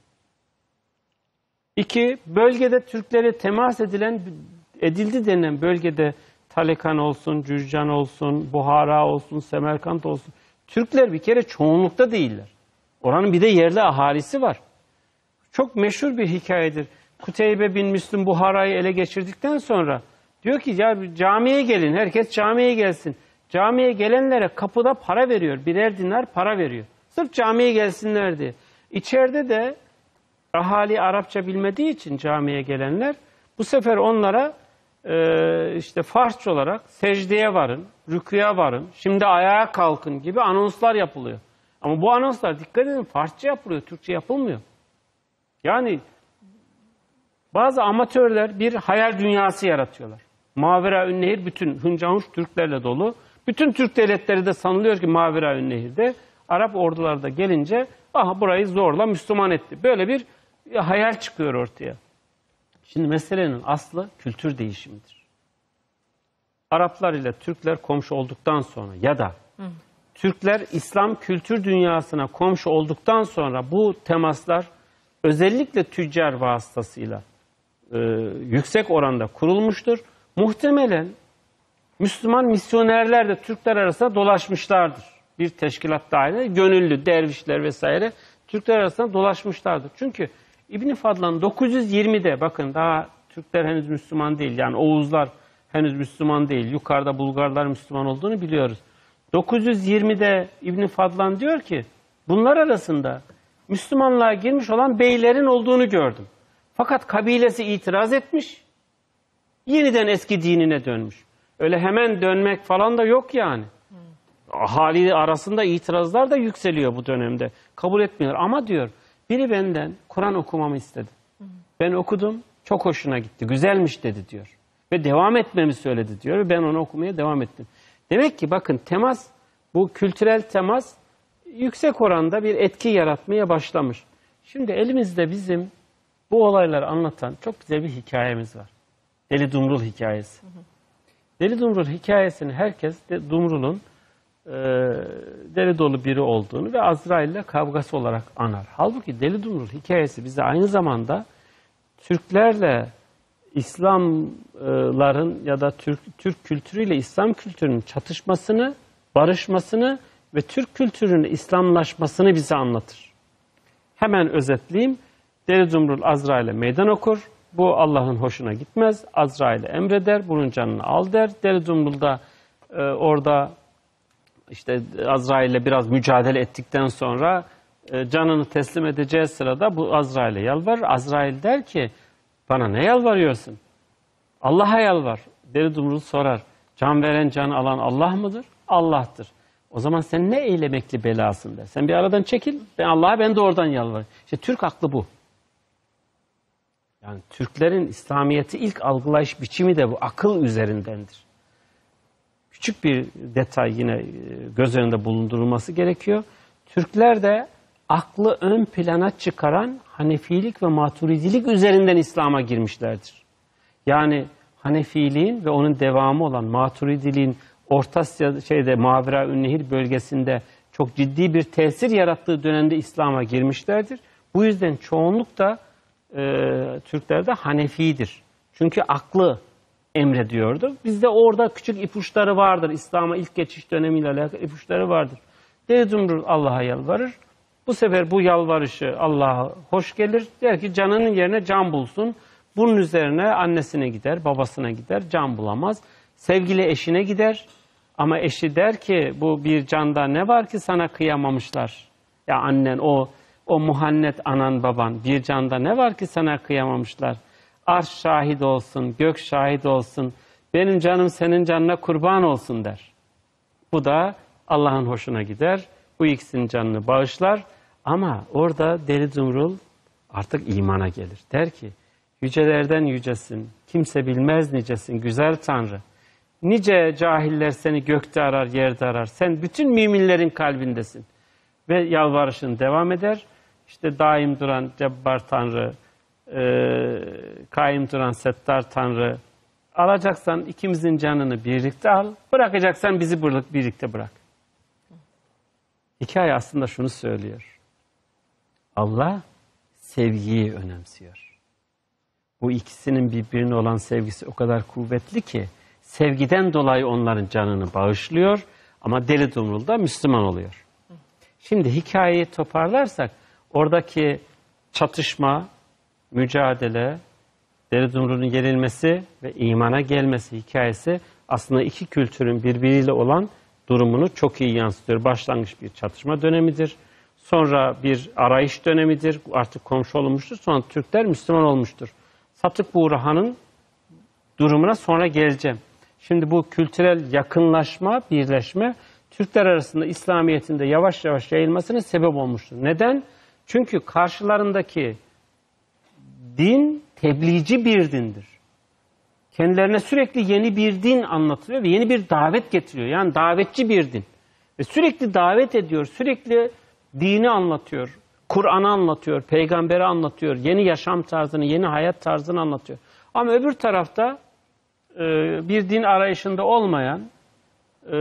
İki, bölgede Türklere temas edilen, edildi denilen bölgede Talekan olsun, Cürcan olsun, Buhara olsun, Semerkant olsun. Türkler bir kere çoğunlukta değiller. Oranın bir de yerli ahalisi var. Çok meşhur bir hikayedir. Kuteybe bin Müslüm Buhara'yı ele geçirdikten sonra diyor ki ya camiye gelin, herkes camiye gelsin. Camiye gelenlere kapıda para veriyor, birer dinar para veriyor. Sırf camiye gelsinler diye. İçeride de ahali Arapça bilmediği için camiye gelenler bu sefer onlara e, işte Farsça olarak secdeye varın, rüküye varın, şimdi ayağa kalkın gibi anonslar yapılıyor. Ama bu anonslar dikkat edin Farsça yapılıyor, Türkçe yapılmıyor. Yani bazı amatörler bir hayal dünyası yaratıyorlar. Mavera-ün-Nehir bütün hınca Türklerle dolu. Bütün Türk devletleri de sanılıyor ki Mavera-ün-Nehir'de Arap orduları da gelince aha burayı zorla Müslüman etti. Böyle bir hayal çıkıyor ortaya. Şimdi meselenin aslı kültür değişimidir. Araplar ile Türkler komşu olduktan sonra ya da hı. Türkler İslam kültür dünyasına komşu olduktan sonra bu temaslar özellikle tüccar vasıtasıyla e, yüksek oranda kurulmuştur. Muhtemelen Müslüman misyonerler de Türkler arasında dolaşmışlardır. Bir teşkilat dahilinde gönüllü, dervişler vesaire Türkler arasında dolaşmışlardır. Çünkü İbn Fadlan dokuz yüz yirmide bakın daha Türkler henüz Müslüman değil. Yani Oğuzlar henüz Müslüman değil. Yukarıda Bulgarlar Müslüman olduğunu biliyoruz. dokuz yüz yirmide İbn Fadlan diyor ki bunlar arasında Müslümanlığa girmiş olan beylerin olduğunu gördüm. Fakat kabilesi itiraz etmiş. Yeniden eski dinine dönmüş. Öyle hemen dönmek falan da yok yani. Ahali arasında itirazlar da yükseliyor bu dönemde. Kabul etmiyor ama diyor biri benden Kur'an okumamı istedi. Ben okudum çok hoşuna gitti. Güzelmiş dedi diyor. Ve devam etmemi söyledi diyor. Ve ben onu okumaya devam ettim. Demek ki bakın temas bu kültürel temas yüksek oranda bir etki yaratmaya başlamış. Şimdi elimizde bizim bu olayları anlatan çok güzel bir hikayemiz var. Deli Dumrul hikayesi. Hı hı. Deli Dumrul hikayesini herkes de Dumrul'un e, deli dolu biri olduğunu ve Azrail ile kavgası olarak anar. Halbuki Deli Dumrul hikayesi bize aynı zamanda Türklerle İslamların ya da Türk, Türk kültürüyle İslam kültürünün çatışmasını, barışmasını ve Türk kültürünün İslamlaşmasını bize anlatır. Hemen özetleyeyim. Deli Dumrul Azrail'e meydan okur. Bu Allah'ın hoşuna gitmez. Azrail'e emreder. Bunun canını al der. Deli Dumrul da e, orada işte Azrail'le biraz mücadele ettikten sonra e, canını teslim edeceği sırada bu Azrail'e yalvarır. Azrail der ki bana ne yalvarıyorsun? Allah'a yalvar. Deli Dumrul sorar. Can veren canı alan Allah mıdır? Allah'tır. O zaman sen ne eylemekli belasın der. Sen bir aradan çekil. Ben Allah'a ben de oradan yalvarayım. İşte Türk aklı bu. Yani Türklerin İslamiyet'i ilk algılayış biçimi de bu. Akıl üzerindendir. Küçük bir detay yine göz önünde bulundurulması gerekiyor. Türkler de aklı ön plana çıkaran Hanefilik ve Maturidilik üzerinden İslam'a girmişlerdir. Yani Hanefiliğin ve onun devamı olan Maturidiliğin Orta Asya, şeyde Mavera-ün-Nehir bölgesinde çok ciddi bir tesir yarattığı dönemde İslam'a girmişlerdir. Bu yüzden çoğunluk da e, Türklerde Hanefidir. Çünkü aklı emrediyordu. Bizde orada küçük ipuçları vardır. İslam'a ilk geçiş dönemiyle alakalı ipuçları vardır. Deli Dumrul Allah'a yalvarır. Bu sefer bu yalvarışı Allah'a hoş gelir. Der ki canının yerine can bulsun. Bunun üzerine annesine gider, babasına gider, can bulamaz. Sevgili eşine gider. Ama eşi der ki bu bir canda ne var ki sana kıyamamışlar. Ya annen, o o muhannet anan baban, bir canda ne var ki sana kıyamamışlar. Arş şahit olsun, gök şahit olsun. Benim canım senin canına kurban olsun der. Bu da Allah'ın hoşuna gider. Bu ikisinin canını bağışlar. Ama orada Deli Dumrul artık imana gelir. Der ki yücelerden yücesin, kimse bilmez nicesin güzel Tanrı. Nice cahiller seni gökte arar, yerde arar. Sen bütün müminlerin kalbindesin. Ve yalvarışın devam eder. İşte daim duran Cebbar Tanrı, e, kaim duran Settar Tanrı. Alacaksan ikimizin canını birlikte al, bırakacaksan bizi birlikte bırak. Hikaye aslında şunu söylüyor. Allah sevgiyi önemsiyor. Bu ikisinin birbirine olan sevgisi o kadar kuvvetli ki sevgiden dolayı onların canını bağışlıyor ama Deli Dumrul da Müslüman oluyor. Şimdi hikayeyi toparlarsak oradaki çatışma, mücadele, Deli Dumrul'un yenilmesi ve imana gelmesi hikayesi aslında iki kültürün birbiriyle olan durumunu çok iyi yansıtıyor. Başlangıç bir çatışma dönemidir. Sonra bir arayış dönemidir. Artık komşu olmuştur. Sonra Türkler Müslüman olmuştur. Satık Buğrahan'ın durumuna sonra geleceğim. Şimdi bu kültürel yakınlaşma, birleşme Türkler arasında İslamiyet'in de yavaş yavaş yayılmasına sebep olmuştur. Neden? Çünkü karşılarındaki din tebliğci bir dindir. Kendilerine sürekli yeni bir din anlatılıyor ve yeni bir davet getiriyor. Yani davetçi bir din. Ve sürekli davet ediyor, sürekli dini anlatıyor, Kur'an'ı anlatıyor, peygamberi anlatıyor, yeni yaşam tarzını, yeni hayat tarzını anlatıyor. Ama öbür tarafta e, bir din arayışında olmayan e,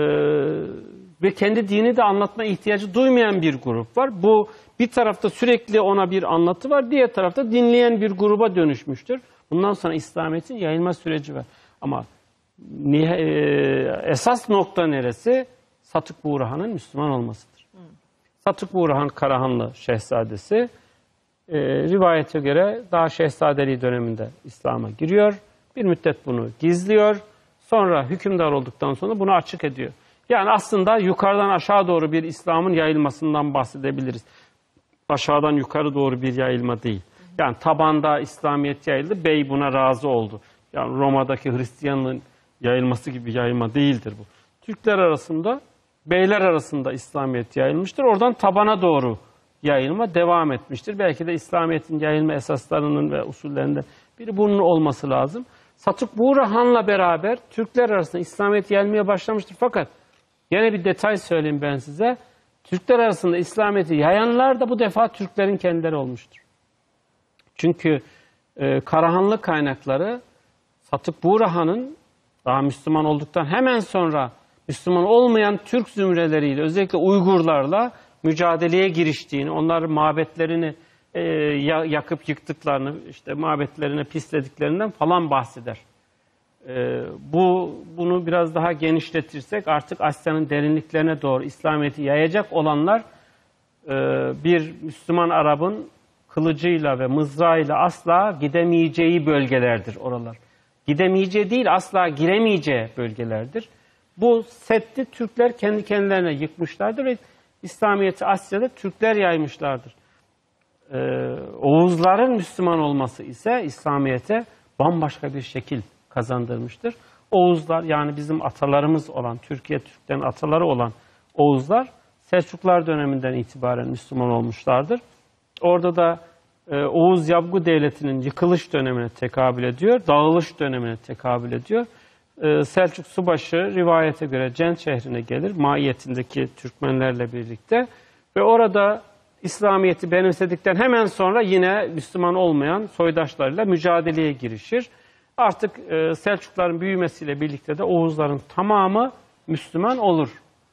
ve kendi dini de anlatma ihtiyacı duymayan bir grup var. Bu bir tarafta sürekli ona bir anlatı var, diğer tarafta dinleyen bir gruba dönüşmüştür. Bundan sonra İslamiyet'in yayılma süreci var. Ama e, esas nokta neresi? Satık Buğrahan'ın Müslüman olmasıdır. Hmm. Satık Buğrahan Karahanlı Şehzadesi e, rivayete göre daha şehzadeliği döneminde İslam'a giriyor. Bir müddet bunu gizliyor. Sonra hükümdar olduktan sonra bunu açık ediyor. Yani aslında yukarıdan aşağı doğru bir İslam'ın yayılmasından bahsedebiliriz. Aşağıdan yukarı doğru bir yayılma değil. Yani tabanda İslamiyet yayıldı, bey buna razı oldu. Yani Roma'daki Hristiyanlığın yayılması gibi yayılma değildir bu. Türkler arasında, beyler arasında İslamiyet yayılmıştır. Oradan tabana doğru yayılma devam etmiştir. Belki de İslamiyet'in yayılma esaslarının ve usullerinden biri bunun olması lazım. Satık Buğrahan'la beraber Türkler arasında İslamiyet yayılmaya başlamıştır. Fakat yine bir detay söyleyeyim ben size. Türkler arasında İslamiyet'i yayanlar da bu defa Türklerin kendileri olmuştur. Çünkü e, Karahanlı kaynakları Satık Buğrahan'ın daha Müslüman olduktan hemen sonra Müslüman olmayan Türk zümreleriyle, özellikle Uygurlarla mücadeleye giriştiğini, onların mabetlerini e, yakıp yıktıklarını, işte mabetlerine pislediklerinden falan bahseder. E, bu bunu biraz daha genişletirsek artık Asya'nın derinliklerine doğru İslamiyet'i yayacak olanlar e, bir Müslüman Arap'ın kılıcıyla ve mızrağıyla asla gidemeyeceği bölgelerdir oralar. Gidemeyeceği değil, asla giremeyeceği bölgelerdir. Bu setti Türkler kendi kendilerine yıkmışlardır ve İslamiyet'i Asya'da Türkler yaymışlardır. Ee, Oğuzların Müslüman olması ise İslamiyet'e bambaşka bir şekil kazandırmıştır. Oğuzlar, yani bizim atalarımız olan, Türkiye Türklerin ataları olan Oğuzlar Selçuklar döneminden itibaren Müslüman olmuşlardır. Orada da e, Oğuz Yabgu Devleti'nin yıkılış dönemine tekabül ediyor, dağılış dönemine tekabül ediyor. E, Selçuk Subaşı rivayete göre Cent şehrine gelir, maiyetindeki Türkmenlerle birlikte ve orada İslamiyet'i benimsedikten hemen sonra yine Müslüman olmayan soydaşlarıyla mücadeleye girişir. Artık e, Selçukların büyümesiyle birlikte de Oğuzların tamamı Müslüman olur.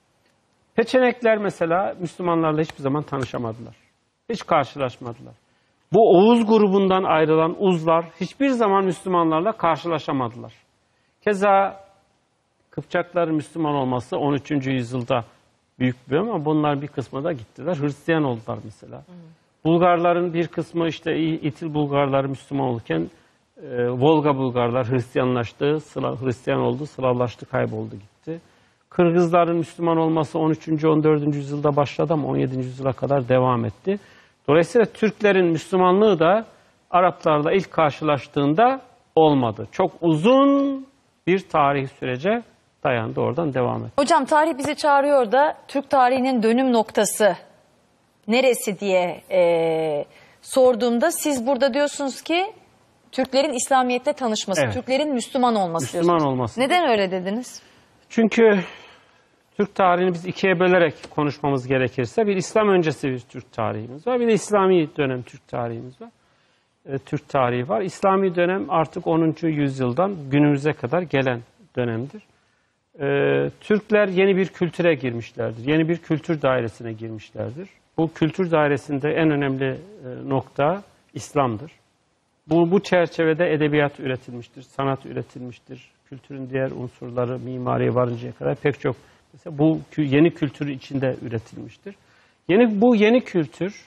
Peçenekler mesela Müslümanlarla hiçbir zaman tanışamadılar. Hiç karşılaşmadılar. Bu Oğuz grubundan ayrılan Uzlar hiçbir zaman Müslümanlarla karşılaşamadılar. Keza Kıpçakların Müslüman olması on üçüncü yüzyılda büyük bir ama bunlar bir kısmı da gittiler. Hristiyan oldular mesela. Hı. Bulgarların bir kısmı işte İtil Bulgarları Müslüman olurken e, Volga Bulgarlar Hristiyanlaştı, Slav, Hristiyan oldu, Slavlaştı, kayboldu gitti. Kırgızların Müslüman olması on üçüncü on dördüncü yüzyılda başladı ama on yedinci yüzyıla kadar devam etti. Dolayısıyla Türklerin Müslümanlığı da Araplarla ilk karşılaştığında olmadı. Çok uzun bir tarihi sürece dayandı, oradan devam etti.
Hocam tarih bizi çağırıyor da Türk tarihinin dönüm noktası neresi diye e, sorduğumda siz burada diyorsunuz ki Türklerin İslamiyet'le tanışması, evet. Türklerin Müslüman olması
Müslüman
diyorsunuz.
olması.
Neden öyle dediniz?
Çünkü Türk tarihini biz ikiye bölerek konuşmamız gerekirse bir İslam öncesi bir Türk tarihimiz var. Bir de İslami dönem Türk tarihimiz var. E, Türk tarihi var. İslami dönem artık onuncu yüzyıldan günümüze kadar gelen dönemdir. E, Türkler yeni bir kültüre girmişlerdir. Yeni bir kültür dairesine girmişlerdir. Bu kültür dairesinde en önemli e, nokta İslam'dır. Bu, bu çerçevede edebiyat üretilmiştir, sanat üretilmiştir. Kültürün diğer unsurları, mimariye varıncaya kadar pek çok mesela bu yeni kültür içinde üretilmiştir. Yeni, bu yeni kültür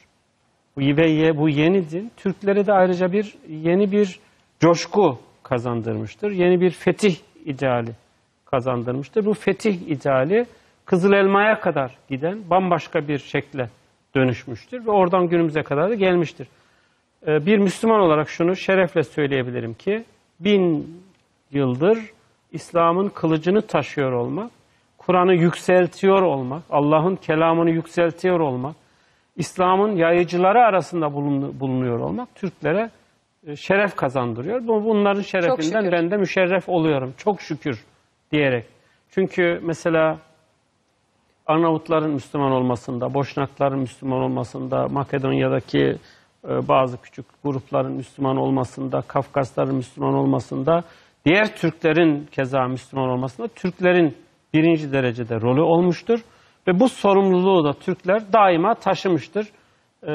ve bu yeni din Türklere de ayrıca bir yeni bir coşku kazandırmıştır. Yeni bir fetih ideali kazandırmıştır. Bu fetih ideali Kızıl Elma'ya kadar giden bambaşka bir şekle dönüşmüştür ve oradan günümüze kadar da gelmiştir. Bir Müslüman olarak şunu şerefle söyleyebilirim ki bin yıldır İslam'ın kılıcını taşıyor olmak, Kur'an'ı yükseltiyor olmak, Allah'ın kelamını yükseltiyor olmak, İslam'ın yayıcıları arasında bulunuyor olmak Türklere şeref kazandırıyor. Bunların şerefinden ben de müşerref oluyorum. Çok şükür diyerek. Çünkü mesela Arnavutların Müslüman olmasında, Boşnakların Müslüman olmasında, Makedonya'daki bazı küçük grupların Müslüman olmasında, Kafkasların Müslüman olmasında, diğer Türklerin keza Müslüman olmasında Türklerin birinci derecede rolü olmuştur. Ve bu sorumluluğu da Türkler daima taşımıştır. Ee,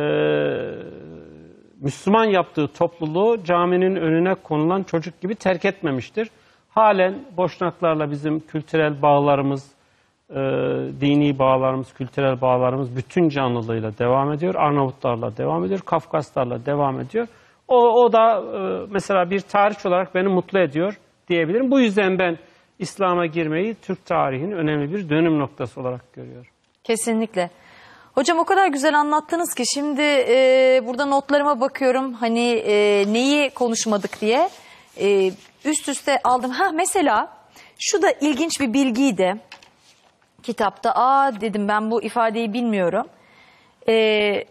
Müslüman yaptığı topluluğu caminin önüne konulan çocuk gibi terk etmemiştir. Halen Boşnaklarla bizim kültürel bağlarımız, e, dini bağlarımız, kültürel bağlarımız bütün canlılığıyla devam ediyor. Arnavutlarla devam ediyor, Kafkaslarla devam ediyor. O, o da e, mesela bir tarih olarak beni mutlu ediyor diyebilirim. Bu yüzden ben İslam'a girmeyi Türk tarihinin önemli bir dönüm noktası olarak görüyorum.
Kesinlikle. Hocam o kadar güzel anlattınız ki şimdi e, burada notlarıma bakıyorum hani e, neyi konuşmadık diye e, üst üste aldım. Ha mesela şu da ilginç bir bilgiydi kitapta. Aa dedim ben bu ifadeyi bilmiyorum. E,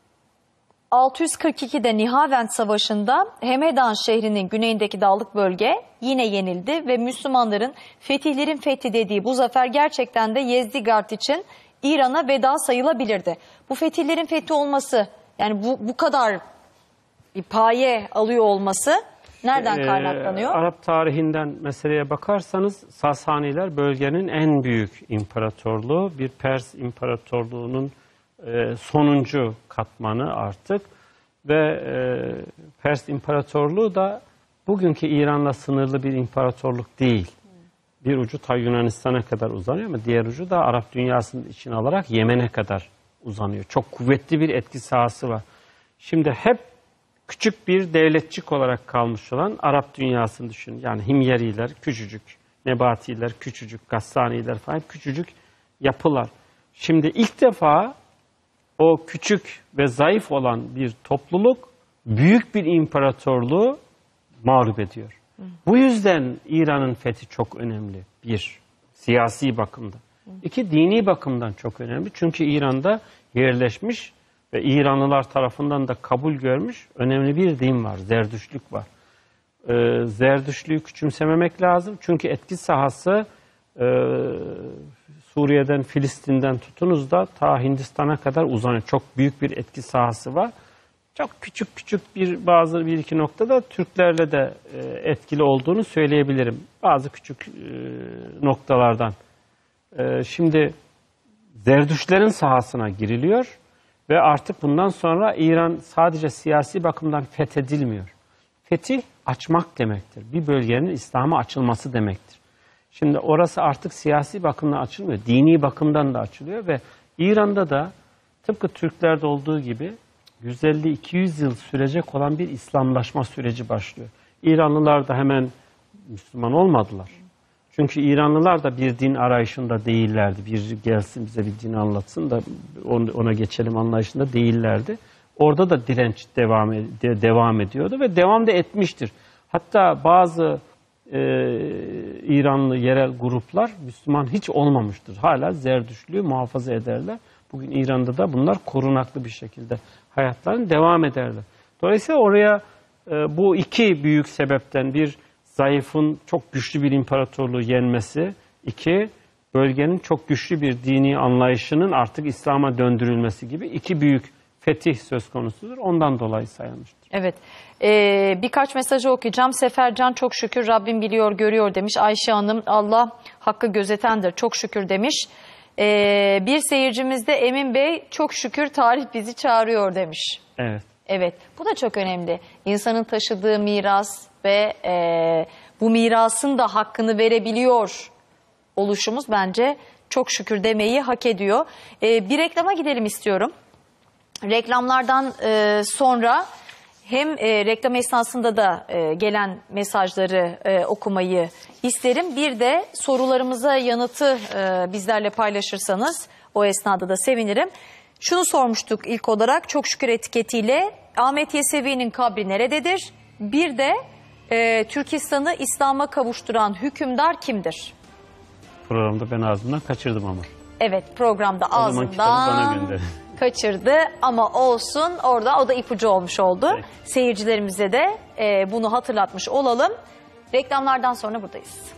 altı yüz kırk ikide Nihavend Savaşı'nda Hemedan şehrinin güneyindeki dağlık bölge yine yenildi ve Müslümanların fetihlerin fethi dediği bu zafer gerçekten de Yezdigard için İran'a veda sayılabilirdi. Bu fetihlerin fethi olması yani bu, bu kadar bir paye alıyor olması nereden kaynaklanıyor?
Ee, Arap tarihinden meseleye bakarsanız Sasaniler bölgenin en büyük imparatorluğu, bir Pers imparatorluğunun e, sonuncu katmanı artık ve e, Pers imparatorluğu da bugünkü İran'la sınırlı bir imparatorluk değil. Bir ucu ta Yunanistan'a kadar uzanıyor ama diğer ucu da Arap dünyasının içine alarak Yemen'e kadar uzanıyor. Çok kuvvetli bir etki sahası var. Şimdi hep küçük bir devletçik olarak kalmış olan Arap dünyasını düşünün. Yani Himyariler küçücük, Nebatiler küçücük, Gassaniler falan küçücük yapılar. Şimdi ilk defa o küçük ve zayıf olan bir topluluk büyük bir imparatorluğu mağlup ediyor. Bu yüzden İran'ın fethi çok önemli. Bir, siyasi bakımdan. İki, dini bakımdan çok önemli. Çünkü İran'da yerleşmiş ve İranlılar tarafından da kabul görmüş önemli bir din var. Zerdüştlük var. Ee, Zerdüştlüğü küçümsememek lazım. Çünkü etki sahası e, Suriye'den, Filistin'den tutunuz da ta Hindistan'a kadar uzanıyor. Çok büyük bir etki sahası var. Çok küçük küçük bir bazı bir iki noktada Türklerle de e, etkili olduğunu söyleyebilirim. Bazı küçük e, noktalardan e, şimdi Zerdüştlerin sahasına giriliyor ve artık bundan sonra İran sadece siyasi bakımdan fethedilmiyor. Fetih açmak demektir. Bir bölgenin İslam'a açılması demektir. Şimdi orası artık siyasi bakımdan açılmıyor. Dini bakımdan da açılıyor ve İran'da da tıpkı Türklerde olduğu gibi yüz elli iki yüz yıl sürecek olan bir İslamlaşma süreci başlıyor. İranlılar da hemen Müslüman olmadılar. Çünkü İranlılar da bir din arayışında değillerdi. Bir gelsin bize bir din anlatsın da ona geçelim anlayışında değillerdi. Orada da direnç devam, devam ediyordu ve devam da etmiştir. Hatta bazı e, İranlı yerel gruplar Müslüman hiç olmamıştır. Hala Zerdüştlüğü muhafaza ederler. Bugün İran'da da bunlar korunaklı bir şekilde hayatlarını devam ederler. Dolayısıyla oraya e, bu iki büyük sebepten bir zayıfın çok güçlü bir imparatorluğu yenmesi, iki bölgenin çok güçlü bir dini anlayışının artık İslam'a döndürülmesi gibi iki büyük fetih söz konusudur. Ondan dolayı sayılmıştır.
Evet. Ee, birkaç mesajı okuyacağım. Sefercan çok şükür Rabbim biliyor, görüyor demiş. Ayşe Hanım Allah hakkı gözetendir. Çok şükür demiş. Ee, bir seyircimiz de Emin Bey çok şükür tarih bizi çağırıyor demiş.
Evet.
Evet. Bu da çok önemli. İnsanın taşıdığı miras ve e, bu mirasın da hakkını verebiliyor oluşumuz bence çok şükür demeyi hak ediyor. Ee, bir reklama gidelim istiyorum. Reklamlardan e, sonra hem e, reklam esnasında da e, gelen mesajları e, okumayı isterim. Bir de sorularımıza yanıtı e, bizlerle paylaşırsanız o esnada da sevinirim. Şunu sormuştuk ilk olarak çok şükür etiketiyle Ahmet Yesevi'nin kabri nerededir? Bir de e, Türkistan'ı İslam'a kavuşturan hükümdar kimdir?
Programda ben ağzımdan kaçırdım ama.
Evet programda
O zaman kitabı bana
ağzından
gönderin.
kaçırdı ama olsun orada o da ipucu olmuş oldu.
Peki.
Seyircilerimize de e, bunu hatırlatmış olalım. Reklamlardan sonra buradayız.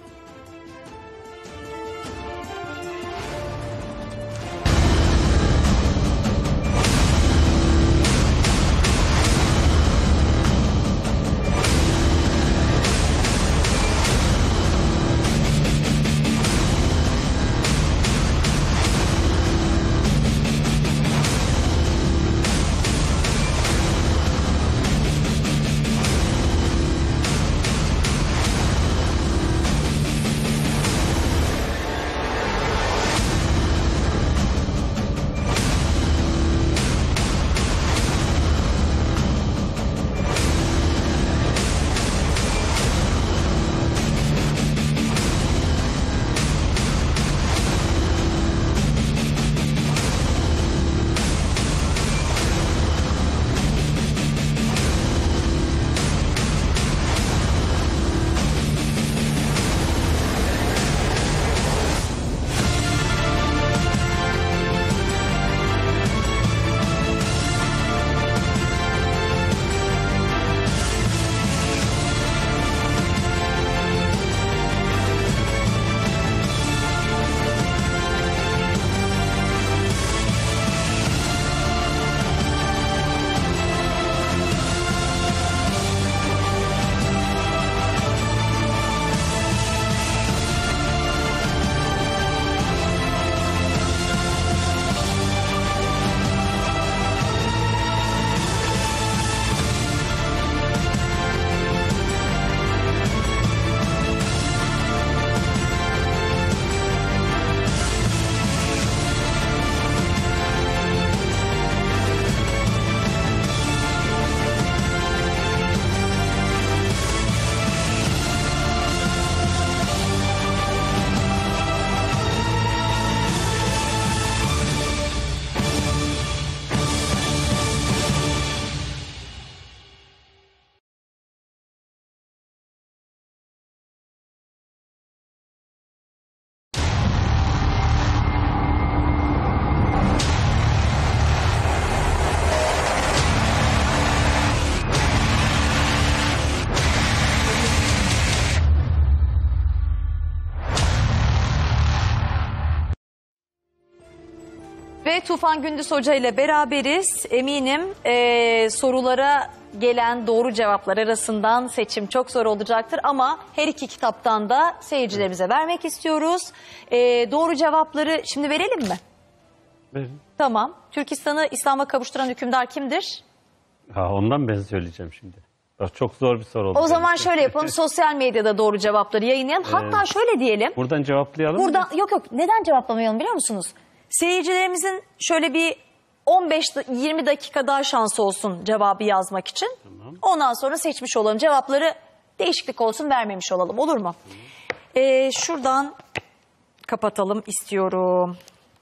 Ve Tufan Gündüz Hoca ile beraberiz. Eminim e, sorulara gelen doğru cevaplar arasından seçim çok zor olacaktır. Ama her iki kitaptan da seyircilerimize vermek istiyoruz. E, doğru cevapları şimdi verelim mi?
Verin.
Tamam. Türkistan'ı İslam'a kavuşturan hükümdar kimdir?
Ha, ondan ben söyleyeceğim şimdi. Bak, çok zor bir soru oldu.
O zaman
için.
şöyle yapalım. Sosyal medyada doğru cevapları yayınlayalım. Hatta şöyle diyelim.
Buradan cevaplayalım mı?
Buradan, yok yok, neden cevaplamayalım biliyor musunuz? Seyircilerimizin şöyle bir on beş yirmi dakika daha şansı olsun cevabı yazmak için.
Tamam.
Ondan sonra seçmiş olalım. Cevapları değişiklik olsun, vermemiş olalım. Olur mu? Ee, şuradan kapatalım istiyorum.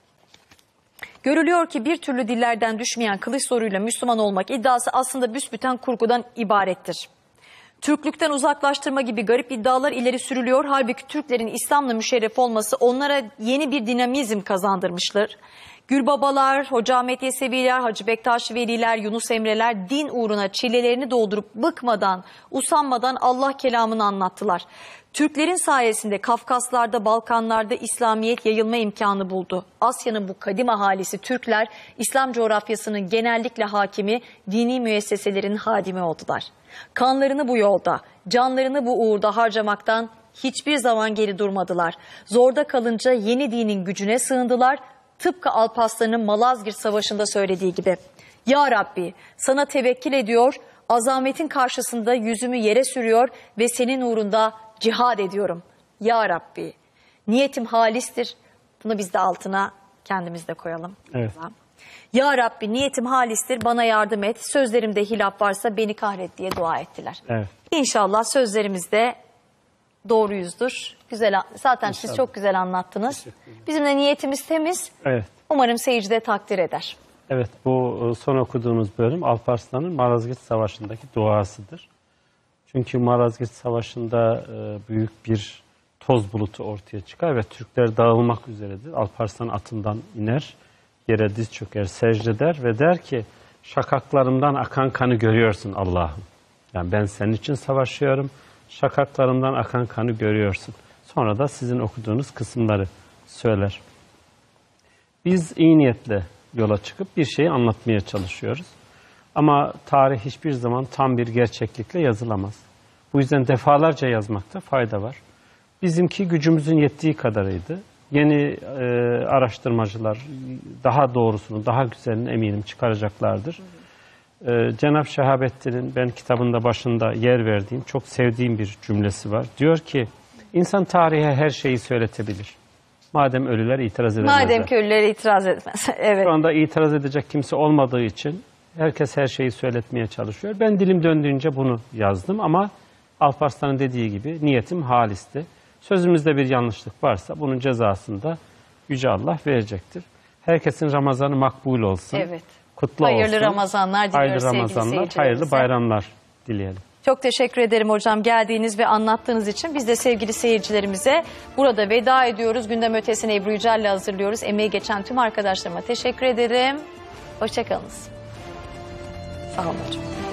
Görülüyor ki bir türlü dillerden düşmeyen kılıç zoruyla Müslüman olmak iddiası aslında büsbüten kurgudan ibarettir. Türklükten uzaklaştırma gibi garip iddialar ileri sürülüyor. Halbuki Türklerin İslam'la müşerref olması onlara yeni bir dinamizm kazandırmıştır. Gülbabalar, Hoca Ahmet Yeseviler, Hacı Bektaş Veliler, Yunus Emreler din uğruna çilelerini doldurup bıkmadan, usanmadan Allah kelamını anlattılar. Türklerin sayesinde Kafkaslarda, Balkanlarda İslamiyet yayılma imkanı buldu. Asya'nın bu kadim ahalisi Türkler, İslam coğrafyasının genellikle hakimi, dini müesseselerin hadimi oldular. Kanlarını bu yolda, canlarını bu uğurda harcamaktan hiçbir zaman geri durmadılar. Zorda kalınca yeni dinin gücüne sığındılar. Tıpkı Alparslan'ın Malazgirt Savaşı'nda söylediği gibi. Ya Rabbi, sana tevekkül ediyor, azametin karşısında yüzümü yere sürüyor ve senin uğrunda cihad ediyorum. Ya Rabbi, niyetim halistir. Bunu biz de altına kendimiz de koyalım.
Evet.
Ya Rabbi, niyetim halistir, bana yardım et. Sözlerimde hilaf varsa beni kahret diye dua ettiler.
Evet.
İnşallah sözlerimizde doğruyuzdur. Güzel, zaten
İnşallah.
Siz çok güzel anlattınız. Bizim de niyetimiz temiz.
Evet.
Umarım seyirci de takdir eder.
Evet, bu son okuduğumuz bölüm Alparslan'ın Malazgirt Savaşı'ndaki duasıdır. Çünkü Malazgirt Savaşı'nda büyük bir toz bulutu ortaya çıkar ve Türkler dağılmak üzeredir. Alparslan atından iner, yere diz çöker, secde eder ve der ki, şakaklarımdan akan kanı görüyorsun Allah'ım. Yani ben senin için savaşıyorum, şakaklarımdan akan kanı görüyorsun. Sonra da sizin okuduğunuz kısımları söyler. Biz iyi niyetle yola çıkıp bir şeyi anlatmaya çalışıyoruz. Ama tarih hiçbir zaman tam bir gerçeklikle yazılamaz. Bu yüzden defalarca yazmakta fayda var. Bizimki gücümüzün yettiği kadarıydı. Yeni e, araştırmacılar daha doğrusunu, daha güzelini eminim çıkaracaklardır. E, Cenab-ı Şehabettin'in ben kitabında başında yer verdiğim, çok sevdiğim bir cümlesi var. Diyor ki, insan tarihe her şeyi söyletebilir. Madem ölüler itiraz edemezler.
Madem ki ölüler itiraz etmez. Evet.
Şu anda itiraz edecek kimse olmadığı için herkes her şeyi söyletmeye çalışıyor. Ben dilim döndüğünce bunu yazdım ama Alparslan'ın dediği gibi niyetim halisti. Sözümüzde bir yanlışlık varsa bunun cezasını da Yüce Allah verecektir. Herkesin Ramazanı makbul olsun.
Evet.
Kutlu
Hayırlı
olsun.
Ramazanlar diliyoruz
Hayırlı
sevgili
Ramazanlar,
seyircilerimize.
hayırlı bayramlar dileyelim.
Çok teşekkür ederim hocam geldiğiniz ve anlattığınız için. Biz de sevgili seyircilerimize burada veda ediyoruz. Gündem ötesini Ebru Yücel'le hazırlıyoruz. Emeği geçen tüm arkadaşlarıma teşekkür ederim. Hoşçakalınız. Sağ olun hocam.